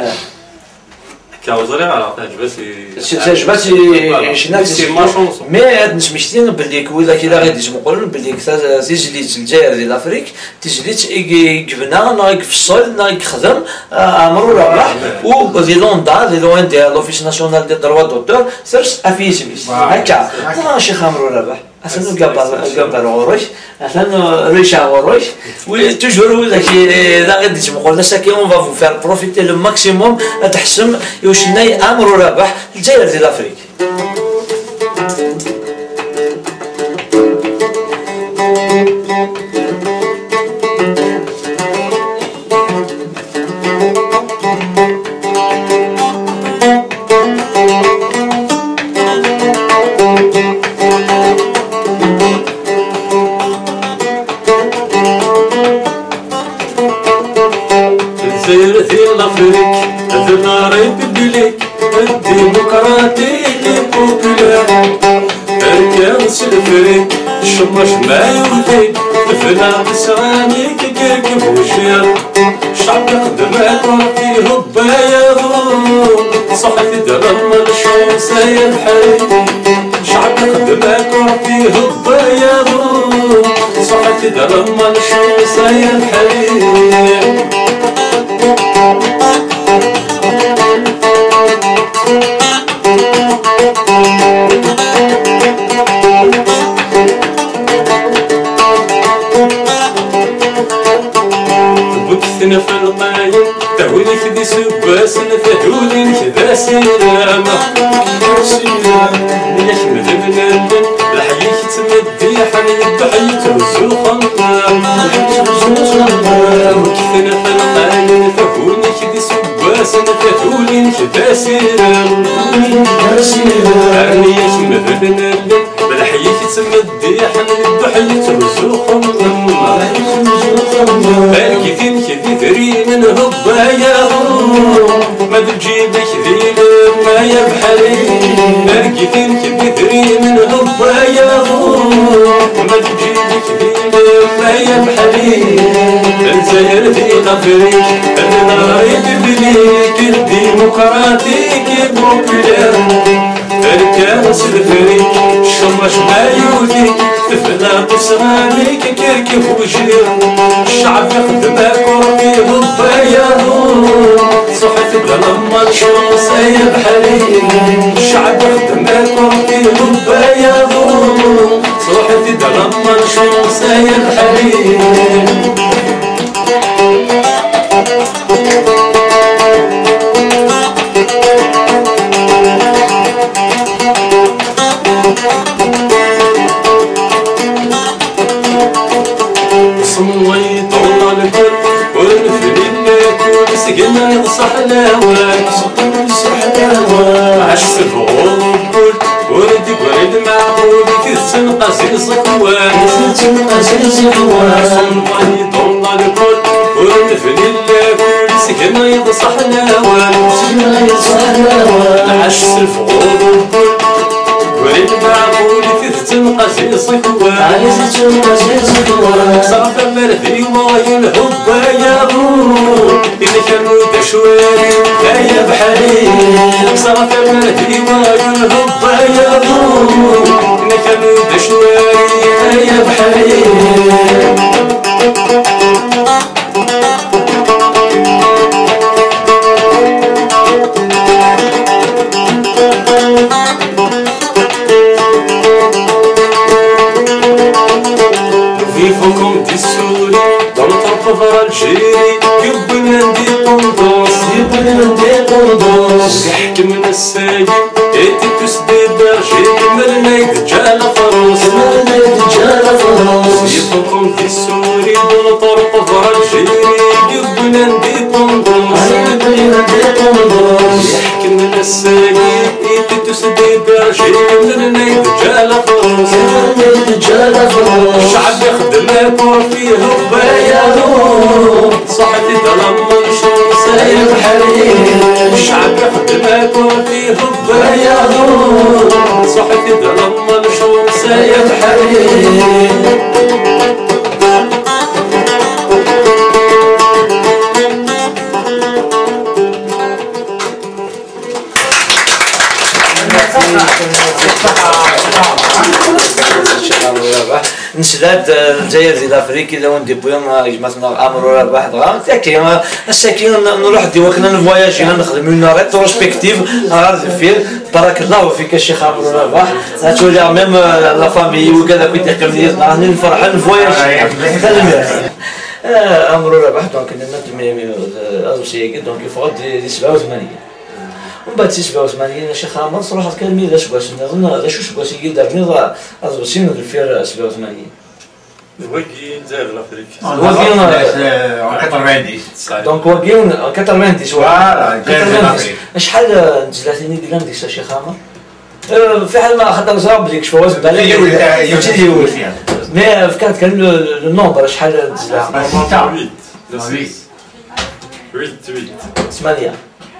Speaker 3: كاوزري على تعجبتي
Speaker 2: تعجبتي شنو مي هاد نسمشتين باللي كولا كذا غادي نقول باللي تيجي الجزائر ديال افريك تيجي جبنا نايك في الصول نايك خدم عمرو رباح و دي لوندا دي لوين ديال لوفيس ناسيونال دي دروا دوتور سيرش افيسميس هكا ماشي خمرو رباح أصلاً قبل غروش أصلاً ريشة غروش وتجرو ذاكي لا غادي تقول ساكي اون فا فو فير بروفيتي لو ماكسيموم تحسم يوشناي امر رابح الجزائر ديال افريك
Speaker 3: شمش ما يودي فلا بسراني كيك بوشير شعب قدمات فيه البياض صحت درم الشمس يبحر شعب قدمات فيه البياض صحت درم الشمس يبحر بكثنا في القايم تهوني كدي سباس نفهولي كذا سلامة يا حمد بنادم الحياة تمدي حني بحي تهزو خمام بكثنا في القايم تهوني كدي سباس نفهولي كذا سلامة يا حمد بنادم الحياة تمدي حني بحي تهزو خمام بالكثير كثيري من هبايا ما تجيبك ذي ما يبحري بالكثير كثيري من هبايا ما تجيبك ذي ما يبحري الجزائر ذي غفري انا رايد بليك الديمقراطيك بوبولير الكاس الفريق شمش ما يوديك تفلا بصغاريك كيركب وجير الشعب يخدمك وربيه الضياض صحت لما الشمس يبحري الشعب يخدمك وربيه الضياض صحت لما الشمس يبحري صويت والله الكل ونفرين كل سقنا يصح لهواك عشت فوق ولدي ولد معقول كيسن قصيص كوان صويت والله الكل ونفرين كل سقنا يصح لهواك عشت فوق ولد معقول كيسن قصيص كوان صرف مرثي وين هبايا إذا كانوا دشواري يا بحري صرف مرثي وين هبايا إذا كانوا دشواري يا بحري الساقي إيتي تسدي برجيك مرنا يدجال فروس يطلقم في السوري دون طرق فرجي يبنى ندي طندوس يحكم الساقي إيتي تسدي برجيك مرنا يدجال فروس الشعب يخدم يكون فيه بيانو صاحبي ظلم منشور سايب حريم الشعب يخدم يكون فيه بيانو صاحبي ظلم منشور سايب حريم
Speaker 2: نسلات الجزائر ديال افريقيا اذا وندي بويا جمعتنا امر ولا واحد غا تاكي الساكن نروح ديوكنا نفواياجي نخدم لنا ريتروسبكتيف فيه بارك الله فيك الشيخ امر ولا واحد تولي ميم لا فامي وكذا كنت كمليت راني نفرح نفواياجي امر ولا واحد دونك نتمي ازوسيكي دونك يفوت دي 87 ومن بعد 87 الشيخ عمر صراحه كان ميدا شكواش نظن هذا شو شكواش يدير ازوسين الفير 87
Speaker 3: وكي داير لافريك
Speaker 2: وكين 90 دونك وكين 90 فوالا شحال نزلاتيني ديال ديك الشيخ عمر في حال ما خاطر زرب ديك شويه بالك ماشي ديول مي كان لو نومبر شحال نزلات 8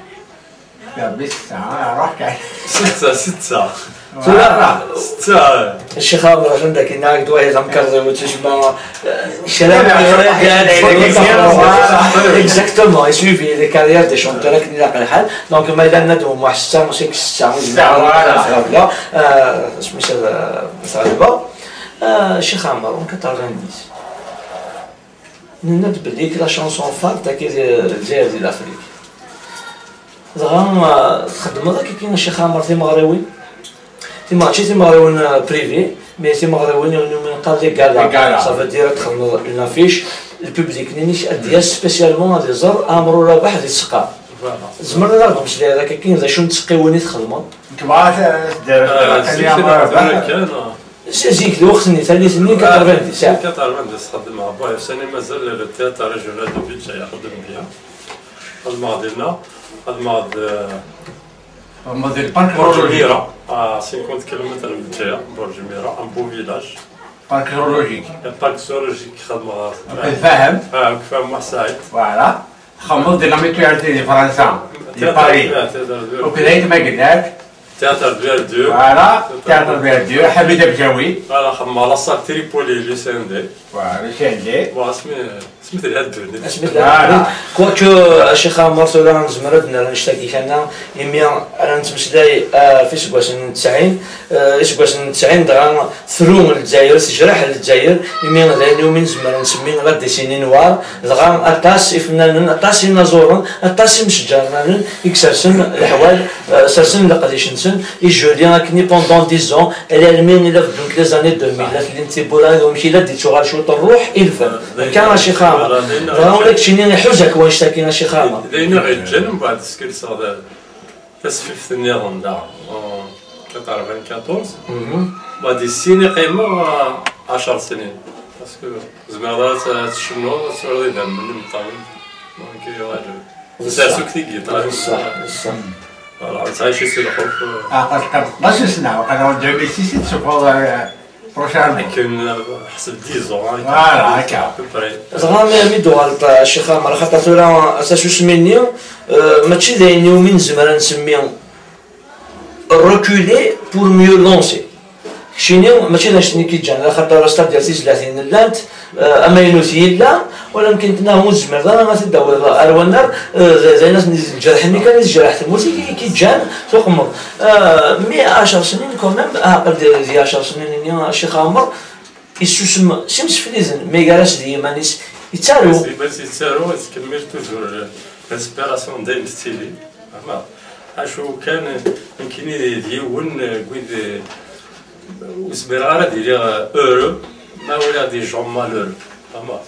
Speaker 3: ستة
Speaker 2: الشيخ عمر عندك هناك دواء زمكر وتشبع الشلام اكزاكتومون يسويفي لي كارير دي شونتور كني لاقي الحال دونك ما الا ندوم مع 6 موسيقى 6 فوالا سميتها صعيبه الشيخ عمر اون 90 نند بليك لا شانسون فار تاع الجزائر ديال افريقيا زعما تخدم هذاك كاين الشيخ عمر تيمغريوي ماشي تيمغريوين بريفي مي تيمغريوين من قال لي كالا صافي دير تخدم لافيش البوبليك نيش اديا سبيسيالمون هذا زر امر ولا واحد يتسقى زمر لا نمشي لهذا كاين ذا شنو تسقيوني تخدموا
Speaker 4: كما دير
Speaker 3: كان
Speaker 2: زيك وقتني ثالثني 90 ساعه
Speaker 3: 90 خدم مع بايا سنه مازال التياتر ريجونال دو بيتشا يخدم بها الماضي ديالنا
Speaker 4: الماضي البارك
Speaker 3: برج ميرا 50 كيلومتر من بيتشا برج ميرا ان بو فيلاج
Speaker 4: بارك زولوجيك
Speaker 3: بارك زولوجيك خدمه
Speaker 4: فاهم
Speaker 3: كفاهم مع سعيد
Speaker 4: فوالا خمض ديال لا ميتواليتي ديال فرنسا ديال باريس وكذلك ما قلناك
Speaker 3: تياتر فيردو
Speaker 4: فوالا تياتر فيردو حميده بجاوي
Speaker 3: فوالا خدمه على صال تريبولي لو سي دي
Speaker 4: فوالا سي
Speaker 3: فوالا سميت الهدوني
Speaker 2: كواكو الشيخ عمر سولا نزمردنا نشتكي كنا يميا انا نتمشلاي في سكواسن 90 سكواسن 90 دغا ثرو الجزائر سجرح الجزائر يميا لانه من زمان نسمي لا ديسيني نوار دغا اطاس فنان اطاس نازورن اطاس مشجرنا يكسرسن الحوال سرسن لقديش نسن يجولي كني بوندون 10 ans elle المين الى في لي زاني 2000 اللي انت بولا ومشي لا ديتو غاشوط الروح الفن كان الشيخ راه ولك شي حوجك واش تاكينا شي خامه
Speaker 3: لانه غيتجن من بعد سكيل صار تصفيف النيروندا 94 بعد السيني قيمه 10 سنين باسكو زمرات تشنو تسولي دم من المطاول دونك واجب ساسو كثير
Speaker 2: صح صح
Speaker 3: فوالا تعيش سي الخوف
Speaker 4: قد 12 سنه وقد 2006 تشوفوا بروشان
Speaker 3: كان حسب 10 ans
Speaker 4: فوالا هكا
Speaker 2: زعما ميدو غلط الشيخ عمر خاطر تولا اساسو سميني ماشي دايني ومن زمان نسميهم ريكولي بور ميو لونسي شيني ماشي نشني كي جانا خاطر الستاد ديال 30 لانت اما ينوثي لا ولكن كنا هو الزمر انا ما تداول الونر زي ناس جرحني كان جرحت الموسيقى كي جان سوق مر 110 سنين كومام عقل ديال 10 سنين الشيخ عمر يسوسم شمس فليزن ما قالش ديما ناس يتسالوا
Speaker 3: بس يتسالوا تكمل توجور الانسبيراسيون دايم ستيلي فهمت اشو كان يمكن ديون كويد وسبيرارا ديال اورو ما ولا دي جون مالور فهمت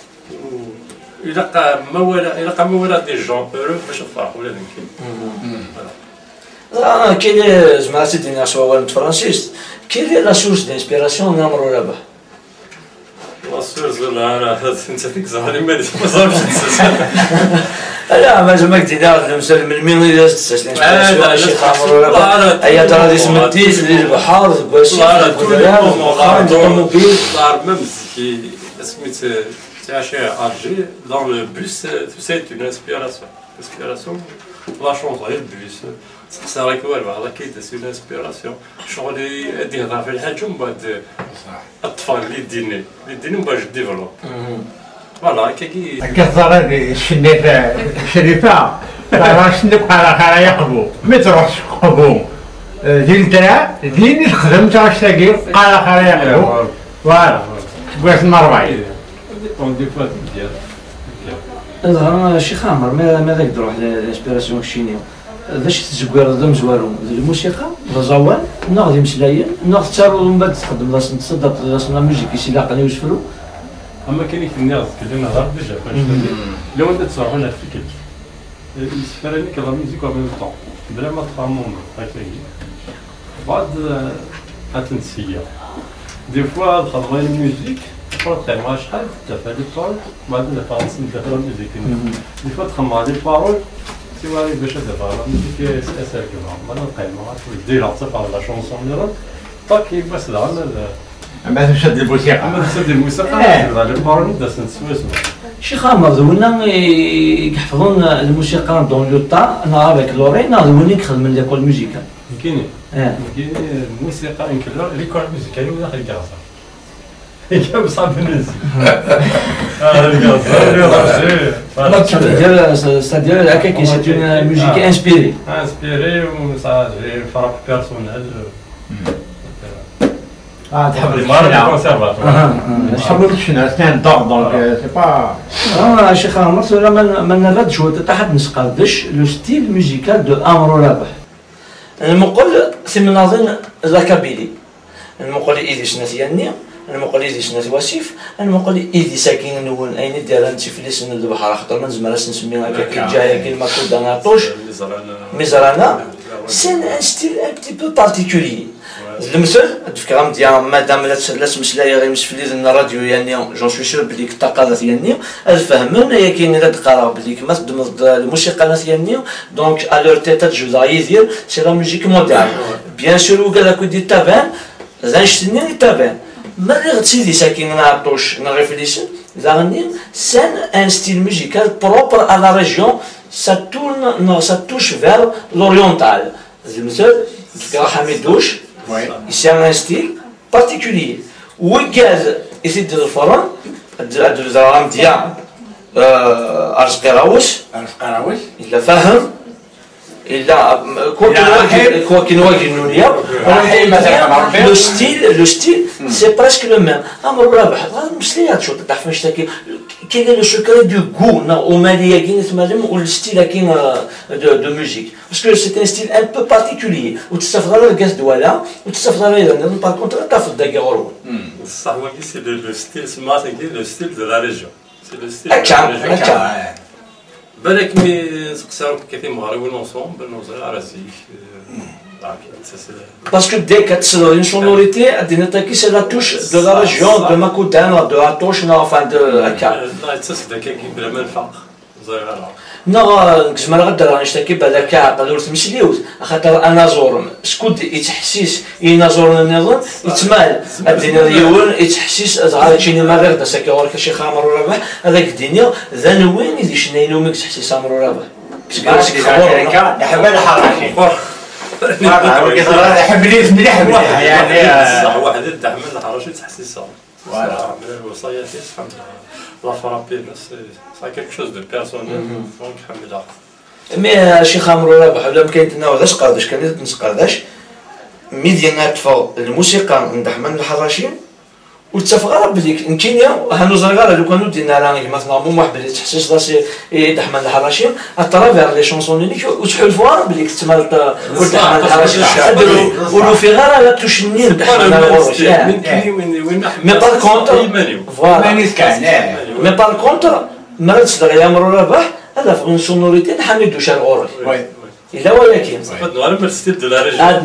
Speaker 3: إلا قام ما ولا دي جون اورو باش نفرحوا ولا يمكن
Speaker 2: كاين زعما سيدي سواء فرانسيس كاين لا سورس دانسبيراسيون نمر رابح
Speaker 3: السورس ولا انت فيك زهري ما صافش
Speaker 2: لا ما زعما كدير المثال من مين اللي دازت شي خمر ولا اي ترى سميتيش للبحر باش
Speaker 3: الطوموبيل même qui سميت تاع شي الجي dans le bus c'est une inspiration la chanson le bus تخسر راك والو هذا كيدير سي انسبيراسيون شغل يدي يهضر في الحاجه ومن بعد الطفل اللي يديني ومن بعد ديفلوب فوالا كي
Speaker 4: كثر الشريفه راه شنك على خير يقبو ما تروحش قبو دين ترى دين خدمت واش تلاقي قال خير يقبو فوالا بغيت المربعين
Speaker 3: اون دي فوا ديال
Speaker 2: هذا شي خامر ماذا يقدر واحد الانسبيراسيون الشينيه باش تزكر دم زوارو الموسيقى الزوان ناخذ مسلايين ناخذ تارو من بعد تخدم لاص تصدق لاص لا ميوزيك يسيلاقني ويسفرو
Speaker 3: اما كاين الناس كلنا نهار ديجا فاش لو انت تصرح لنا الفكر يسفرني كلا ميوزيك او ميم طون بلا ما تخمم هكاكي بعد اتنسيه دي فوا خدمه الميوزيك فرق ما شحال تفعل البارول بعد نفرنس ندخل الميوزيك دي فوا تخمم على البارول سيواري باش دابا الميوزيك اسال كما ما نقيم ما دير تصفى على لا شونسون نيرون طاكي بس لا
Speaker 4: اما تشد الموسيقى
Speaker 3: اما تشد الموسيقى البارول داس نسويسو
Speaker 2: شي خامر زولنا يحفظون الموسيقى دون لو تا انا افيك لورين زولني نخدم ليكول ميوزيكال
Speaker 3: كاين الموسيقى انكلور ليكول ميوزيكال ولا خلي كاسا يجاوب صعب الناس
Speaker 2: c'est-à-dire هكاك c'est une musique inspirée
Speaker 3: و ça j'ai frappe personnel
Speaker 4: تحب
Speaker 3: الشنا
Speaker 4: تحب الشنا سنان الضغط دونك سي با
Speaker 2: شي خامر ولا ما نردش تحت نسقردش لو ستيل ميوزيكال دو امرو رابح المقول سي مناظن زاكابيلي المقول ايدي شناسياني المقول ايدي شناس واسيف المقول ايدي ساكن نون اين دير انت في لسن البحر خاطر ما نزمرش نسميها هكاك جايه كيما كود ناطوش ميزرانا سي ان ستيل ان بتي بو بارتيكولي المثل الفكره ديال مادام لا تمشلايا غير مسفليز الراديو يعني جون سوي سور بلي التقاضات يعني الفهمن هي كاين لا تقرا بلي كما تدمج الموسيقى يعني دونك الور تيت جو دايزير سي لا ميوزيك مودرن بيان سور وكذا كودي تابان زانشتني تابان ما غتسيدي ساكن نعطوش نريفليسن زاني سان ان ستيل ميوزيكال بروبر à la région ça tourne ça touche vers l'oriental المثل الفكره حميد دوش c'est un style particulier وكاز يسد الفرن الزرام ديال ارسقراوس الا فاهم الا كوكي نواجه نونيا لو ستيل سي بريسك لو ميم امر رابح مسليات شو تعرف واش كاين لو سكري دو غو وماليه كاين تمالم والستيل كاين دو ميوزيك باسكو سي ان ستيل ان بو بارتيكولي وتستفضل الكاس دوالا وتستفضل ايضا بار كونتر تاخذ داكا غرو
Speaker 3: صح هو سي لو ستيل سما سي لو ستيل دو لا ريجيون سي لو ستيل
Speaker 2: هكا
Speaker 3: بالك مي سقساو كيفين مغربي اونسومبل نوصل على راسي
Speaker 2: parce que dès que tu as une sonorité, c'est la touche de la région, de Makoudane, de la touche, enfin de Aka. Non, كما غدا نشتكي بهذاك قالوا تمشليوت خاطر انا زور سكوت يتحسيس ينازور النظام يتمال الدنيا ديال يتحسيس زعما شي ما غير داسك ورك شي خامر ولا ربح هذاك الدنيا ذا نوين يدي شنايلو ميك تحسيس امر ولا ربح
Speaker 4: يحب الحركه يحب لي مليح يعني
Speaker 3: صح واحد تحمل الحرشه تحسيسها فوالا الوصايات الحمد لله لا فرابي سا كيلك شوز دو بيرسونيل دونك الحمد لله
Speaker 2: مي شي خامر ولا ربح ولا كاين تناوضاش قرداش كان نسقرداش مي ديال نطفو الموسيقى ندحمن الحراشين وتفغر بليك نكينيا هانو زغار لو كانوا دينا راه مثلا مو واحد بلي تحسس راسي يدحمن الحراشين اترافير لي شونسونيك وتحلفوا بليك تمال ودحمن الحراشين ولو في غير لا توشني دحمن الغروش مي بار كونتر فوالا مي بار كونتر مرات صدر يا مرو ربح هذا في سونوريتي نحمدوش الغروش الا ولكن
Speaker 3: هاد نوار مرستي الدولار
Speaker 2: هاد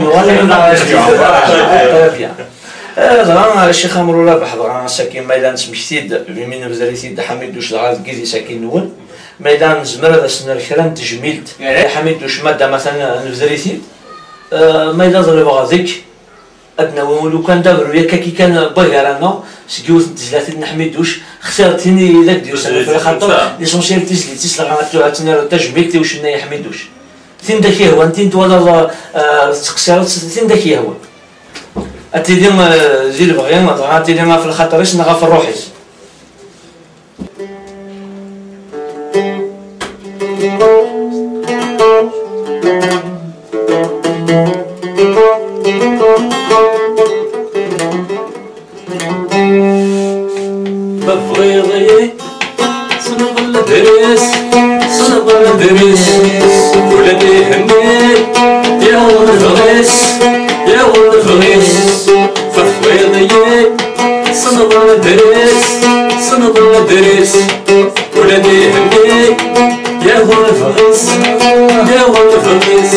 Speaker 2: نوار بيان زعما الشيخ عمرو رابح زعما ساكن ميدان سمشتيد من بزاري سيد حميد دوش الغاز كيزي ساكن نول ميدان زمر سن الكلام تجميلت حميد دوش ماده مثلا نبزاري سيد ميدان زري بغازيك ادنا ولو كان دابرو ياك كي كان بغيرانا سكيوت تجلات نحميدوش اختارتيني ذاك ديال سنه في الخطر ليسونسيال تيزلي تيسلغ عطاتنا تجميلتي وش نايا حميدوش ثين داك هو انت ولا تقصير ثين داك هو اتيدي زيد بغيان ما اتيدي في الخطريش نغا في الروحيس
Speaker 3: بفغيضي صنظل دريس صنظل دريس ولدي هني يا ولد فغيس يا ولد فغيس بفغيضي صنظل دريس صنظل دريس ولدي هني يا ولد فغيس يا ولد فغيس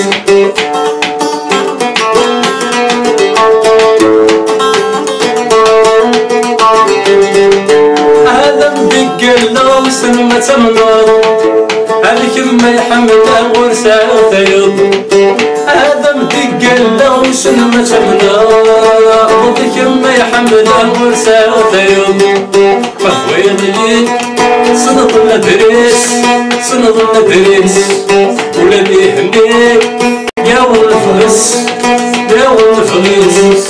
Speaker 3: قلو سنة تمنار هذيك ما يحمل الغرسة ثيض هذا مدق قلو سنة تمنار هذيك ما يحمل الغرسة ثيض فخويضي صنط الدريس صنط الدريس ولدي هني يا ولد فغيس يا ولد فغيس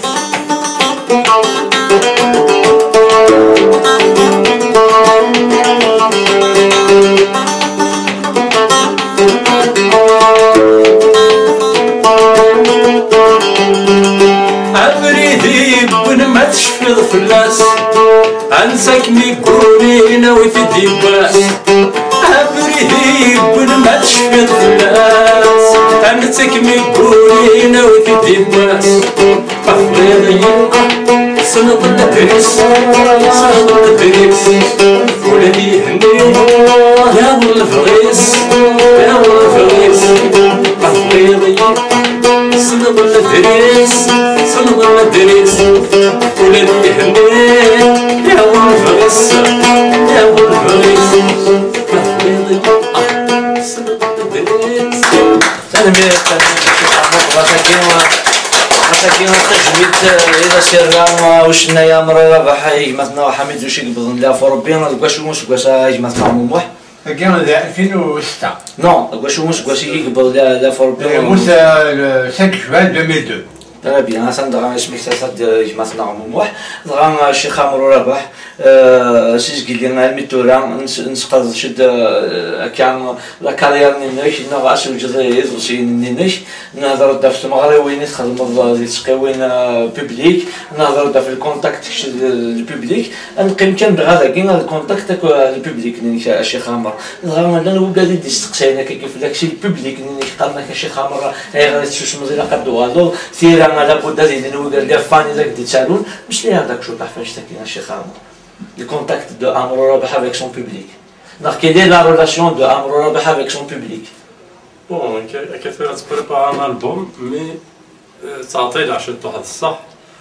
Speaker 3: ما تشفض فلاس عنسك ميكوني ناوي في الدباس عبريد ما تشفض فلاس عنسك ميكوني ناوي في الدباس أفضل صنط الدريس صنط الدريس ولدي هني يا ولد فغيس يا ولد فغيس أفضل صنط الدريس صنط الدريس ولدي هني يا ولد فغيس يا ولد فغيس أفضل صنط الدريس
Speaker 2: تنمية مساكين التجميد إذا سيرنا وش نايا مرة ربح يجمعنا وحميد وش يقبضن لا فربينا القاش ومش قاش يجمعنا موح
Speaker 4: كان 2006
Speaker 2: نو القاش ومش قاش يقبض لا فربينا
Speaker 4: موسى 5 جوان 2002
Speaker 2: très bien سندغا اسمك تسد يجمعنا موح دغا الشيخ عمرو ربح سيز قلنا الميتورا نسقط شد كان لا كارير نيناش نغاس الجزائر وسي نيناش نهضر دا في المغرب وين تخدم تسقيوين بوبليك نهضر في الكونتاكت البوبليك نقيم كان بغا كاين الكونتاكت البوبليك نيني الشيخ عمر زعما انا وقال لي استقسينا كيف داكشي البوبليك نيني قالنا الشيخ عمر غير تشوش مزيلا قدو غالو سير انا لابد زيد وقال لي فاني لك ديتالون مش لي هذاك شو تاع فاش تاكين الشيخ عمر le contact de Amro Rabah avec son public. Donc, quelle est la relation de Amro Rabah avec son public?
Speaker 3: Bon, كثيرا تبريبا ان البوم مي تعطي لي عشان واحد الصح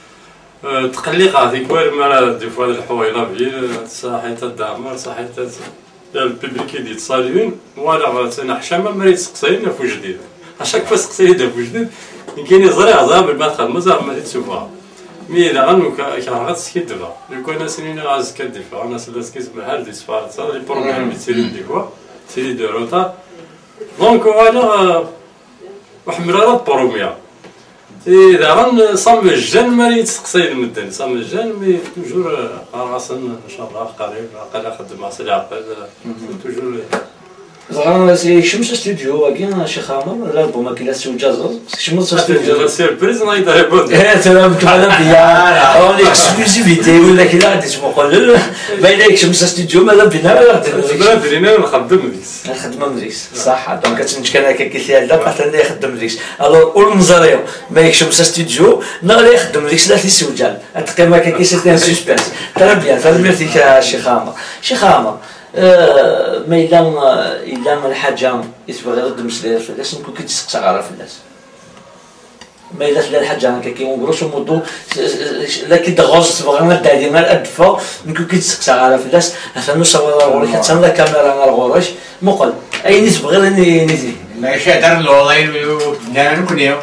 Speaker 3: تقليق هذيك وير ما دي فوا الحوايله بيل صحيت الدعمر صحيت الببليك يدي تصاليين ولا انا حشامه ما يتسقسينا في جديد اشاك فوا سقسينا في جديد يمكن يزرع عذاب المدخل مزار ما تشوفها مي لا غنو كان سكيدفا لو كان سنين غاز كدفا انا سلاس كيسمع هاد دي سبارت صار لي بروبليم بتسيرين دي فوا سيري دو روتا دونك انا وحمراره بروميا اذا غن صم الجن ما يتسقسي المدن صم الجن مي توجور راسن ان شاء الله قريب عقل خدم مع سي عقل توجور
Speaker 2: زعما سي شمس استوديو كاين الشيخ عمر الالبوم كاين سو جازر شمس استوديو
Speaker 3: سيربريز نايض ريبوند
Speaker 2: تمام تعلم بيا اون اكسكلوزيفيتي ولا كي لا تسمو قول باينك شمس استوديو ماذا بينا
Speaker 3: بلا درينا نخدم ديس
Speaker 2: نخدم ديس صح دونك كتنشكل هكا كيسير لا قاتلني يخدم ديس الو اول مزاريو ما شمس استوديو نغلي يخدم ديس لا تيسوجال تقيم هكا كي سيتي ان سسبانس ترى بيان فهمتيك الشيخ عمر الشيخ عمر ما الا الحاجه يتبغي غير تمسلير فلاس نكون كيتسقسى غير فلاس ما الا لا الحاجه هكا كيما غروسو مودو لا كيدغوز تبغي غير دالي غير ادفا نكون كيتسقسى غير فلاس حتى نوصل غوري حتى لا كاميرا غير غوريش مقل اي تبغي غير نيتي
Speaker 4: ماشي هدر الوضعين وبنانا نكونيو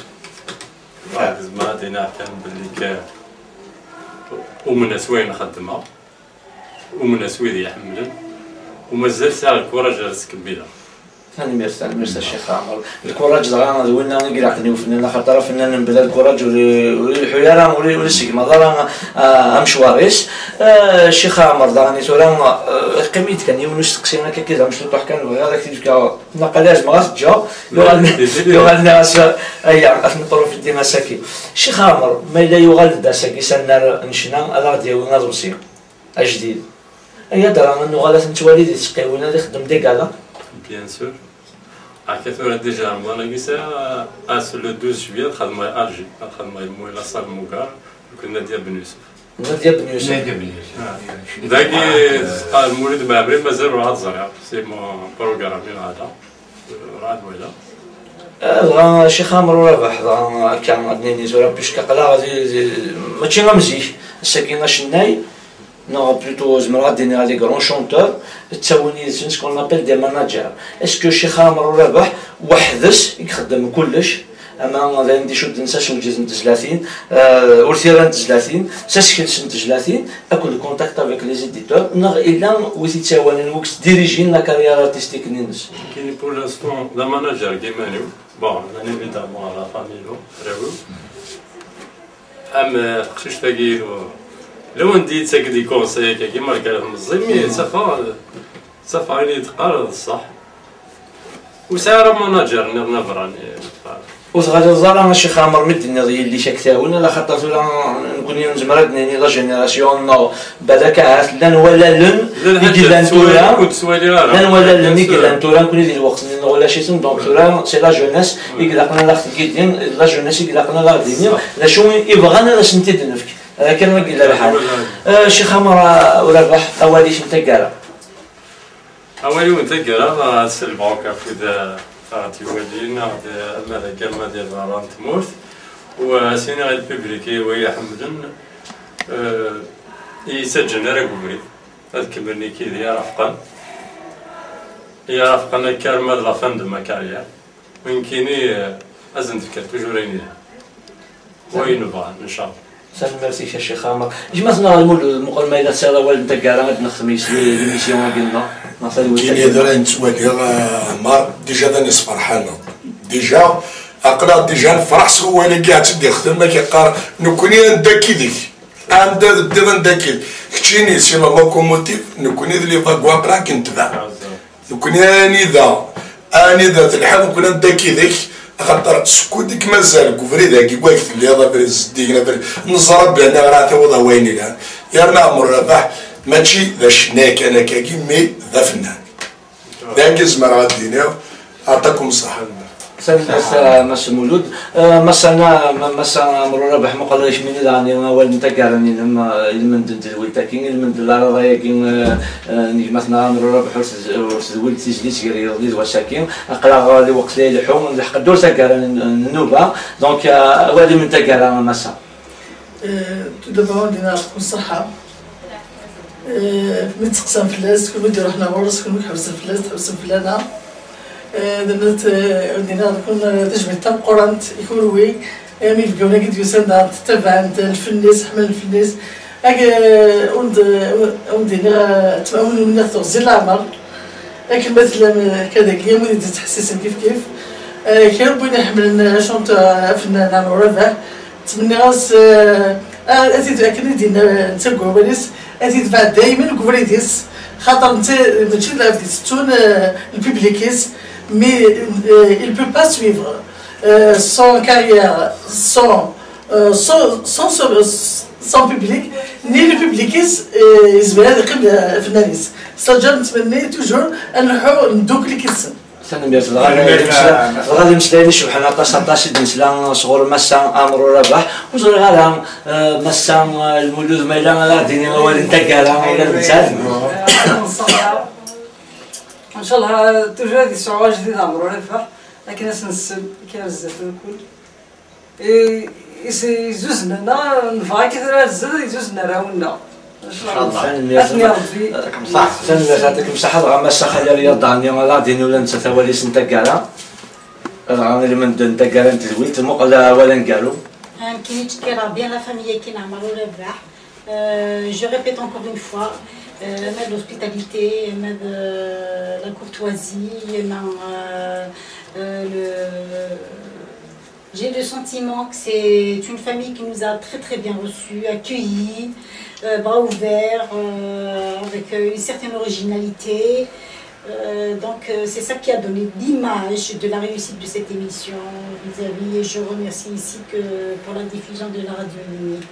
Speaker 3: زعما عطينا كان باللي كان ومن وين خدمها ومن وين يحملن ومازال ساعه الكره جالس كبيره.
Speaker 2: ثاني ميرسا الشيخ عمر الكوراج زغانا زوينا نقرا عقلي فنان خاطر فنان نبدا الكوراج والحياره ولي السيكما دار مشواريس الشيخ عمر داني تورا قيميت كان يونس تقسينا كذا مش طوح كان بغا داك تيجا نقلاش ما تجا يغال ناس اي نطرو في الدين ساكي الشيخ عمر ما لا يغال داساكي سنار نشنا الا ديالو نازوسي اجديد اي دار انه غالا نتوالي دي تقيونا اللي خدم ديكالا
Speaker 3: بيان سور كثر ديجا انا قيسا اس لو 12 جويي خدمه الجي خدمه المويله صار موكار كنا ديال بن يوسف
Speaker 2: ناديه بن يوسف
Speaker 3: داكي المولد معبري مازال راه الزرع سي مون بروغرامين هذا راه ولا
Speaker 2: شي خامر ولا ربح كان عندنا زوره باش كقلا ماشي غمزي الساكنه شناي non plutôt زعما دينا لي غران شونتور تساوني سكون نابيل دي ماناجر اسكو شي خامر ولا ربح وحدس يخدم كلش اما غادي شو تنساش وجيز نتجلاتين ورثيرا نتجلاتين ساسكيل نتجلاتين اكل كونتاكت افيك لي زيديتور نغ الا ويتي تساوان الوقت ديريجين لا كارير ارتستيك نينس
Speaker 3: كاين بور لانستون لا ماناجر كيما نيو بون انا ايفيدامون لا فاميلو راهو ام خشش تاكيلو لو نديت ساك دي كونساي كيما قال مزيمي صافا اللي تقارض الصح وساره ماناجر نبراني
Speaker 2: وصغار الزرع ماشي خامر مدني اللي شكتاونا لا خاطر ولا نكون نزمردني لا جينيراسيون بالك عاد لان ولا لن يجي تورا لان ولا لن يجي تورا نكون ديال الوقت ولا شي سن دونك تورا سي لا جونيس يقلقنا لا خدين لا جونيس يقلقنا لا دينيا لا شو يبغانا باش انت تنفك كان ما قلنا بحال شي خمر ولا ربح اواليش نتا كارا
Speaker 3: اوالي وانت كارا سلبوكا في تعطي ولينا ماذا كما ديال ران تموت وسينا الببليكي ويا حمدن يسجل راه قبري هذا كبرني كذا يا رفقا كارما لا فان دو ما كارير وين كايني ازن تفكر توجوريني وين نبغى ان شاء الله
Speaker 2: سلام ميرسي الشيخ عمر جمعنا المقالمه الى سالا والد كارا غادي نخميس لي ميسيون ديالنا
Speaker 5: كاين هذا نتوالي عمار ديجا راني فرحان ديجا اقرا ديجا الفرح هو اللي قاعد تدي خدمه كيقار نكوني نداكي ديك عندها دير نداكي كتشيني سي لا لوكوموتيف نكوني اللي فاكوا قرا كنتبع نكوني اني ذا الحال نكون نداكي ديك خاطر سكوت ديك مازال كفري ذاك يقول لك اللي هذا بريز ديك نزرب بان راه توضا وين الان يا نعمر ربح ماشي ذا شناك انا كاكيمي ذا فنان ذاك زمر غادينا اعطاكم الصحه
Speaker 2: سلام مس مولود مسا مرور ربح ما قالش من يعني اول نتا كارني لما المند الولتاكين المند لا راهي كاين مثلا مرور ربح ولد تجليس رياضي وساكين اقرا لي وقت لي لحوم لحق دور سكر النوبه دونك وادي من تكرا مسا
Speaker 7: دابا عندنا الصحه متقسم فلاس كل ودي رحنا ورس كل حبس الفلاس تحبس فلانه درت عندنا كنا تجمع تم قرنت يكون وي مي بقاونا قد يسند تتبع الفنيس حمل الفنيس وندينا تمامل من تغزي العمر لكن مثلا كذا اليوم ودي تحسسن كيف كان بغينا حملنا شنطه فنان عمر ربح تمني راس اتيت اكن دينا نتقوا بنيس اتيت بعد دائما كفريديس خاطر انت ماشي لا في ستون البوبليكيس mais il ne peut pas suivre son carrière sans public, ni le public يزبل هذا قبل فنانيس. سجل نتمنى توجور نروحو ندوك اللي كيتسن.
Speaker 2: تنمير غادي نمسلاي شبحنا 13 نمسلا صغور مسا امر رباح وزغير غالا مسا المولود مايلا غادي والد تاكالا ولا البنتات
Speaker 6: ان شاء الله توجد هذه الصعوبه جديده امر رباح لكن نسن كاين بزاف الكل يزوزنا نفعا كثر الزاد يزوزنا راونا ان شاء الله ربي
Speaker 2: صح يعطيك مساحه غا مسا خلي رياض عني ولا ديني ولا نتا ثوالي سنتاكالا غا اللي من نتاكالا نتزويت مقلا ولا نقالو
Speaker 1: كي نتكرا بيان لا فاميليا كي نعملو رباح جو ريبيت encore une fois l'hospitalité, la courtoisie, j'ai le sentiment que c'est une famille qui nous a très bien reçus, accueillis, bras ouverts, avec une certaine originalité. Donc c'est ça qui a donné l'image de la réussite de cette émission vis-à-vis, et je remercie ici pour la diffusion de la radio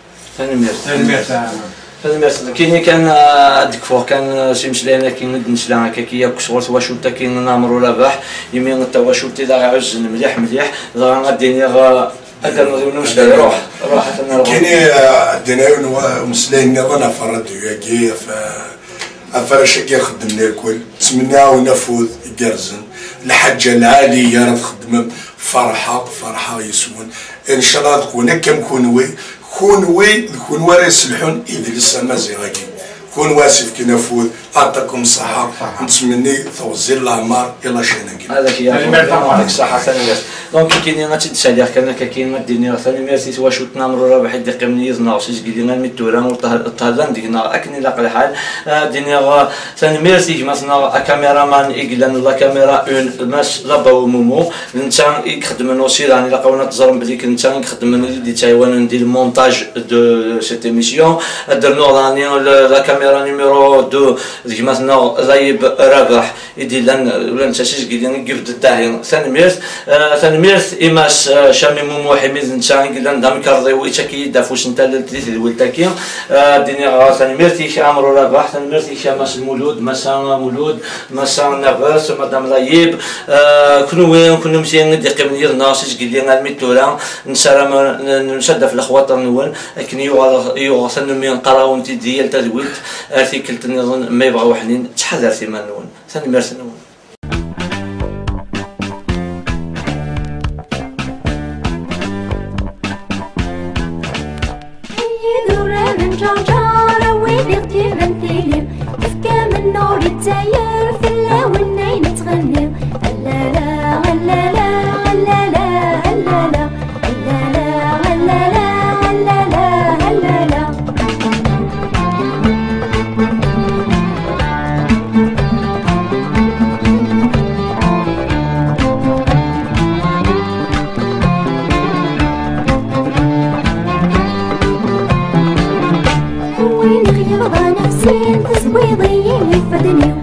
Speaker 2: Merci. كاين هذيك فوق كان شي مشلانا كاين نشلا هكا كياك صورت واش انت كاين نامرو رباح يمين انت واش انت دا عز مليح غاديني هكا نوش روح
Speaker 5: كاين دينا مسلانا وانا فرد ياكي افرش كي خدمنا الكل تمنى ونفوذ يقرزن الحاجه العاليه راه تخدم فرحه يسون ان شاء الله تكون كم كون راه يصلحون اذا لسه مازيغاكي كون واسف كي نفوذ اعطاكم الصحه نتمنى توزير الاعمار الى شانكي
Speaker 2: هذاك يعطيك الصحه ثاني دونك كاينين غتسالي كان كاين الدنيا ثاني ميرسي واش تنامروا راه واحد دقيقه من يزنا وشي قلنا ميتورا وطهلان دينا اكني لا الحال الدنيا ثاني ميرسي مثلا كاميرا مان يقلن لا كاميرا اون ماش لابا ومومو انت يخدم نوصي راني لقاونا تزرم بلي كنت نخدم دي تايوان ندير المونتاج دو سيت ايميسيون درنا راني لا كاميرا نيميرو 2 ديك مثلا زايب رابح يدير لنا ولا انت شي قلنا كيف الداهي ثاني ميرث إماس شامي مومو حميد نتا قلنا دام كارضيوي تاكي دافوش نتا للتليت الولتاكي الدنيا ثاني ميرث عمرو رابح ثاني ميرث ماس المولود مسا نافاس مدام لايب كنا مزيان دقيقه من يرنا شي قلنا الميتورا نسرا نشد في الخواطر نول لكن يوغ ثاني نقراو انت ديال تزويت ارتيكل نظن ما يبغاو حنين تحذر ثمن نول ثاني ميرث نول
Speaker 8: التاير في اللون نايمة تغني هلالا هلالا هلالا هلالا هلالا هلالا هلالا هلالا وين غير نفسي تزويضي يفدني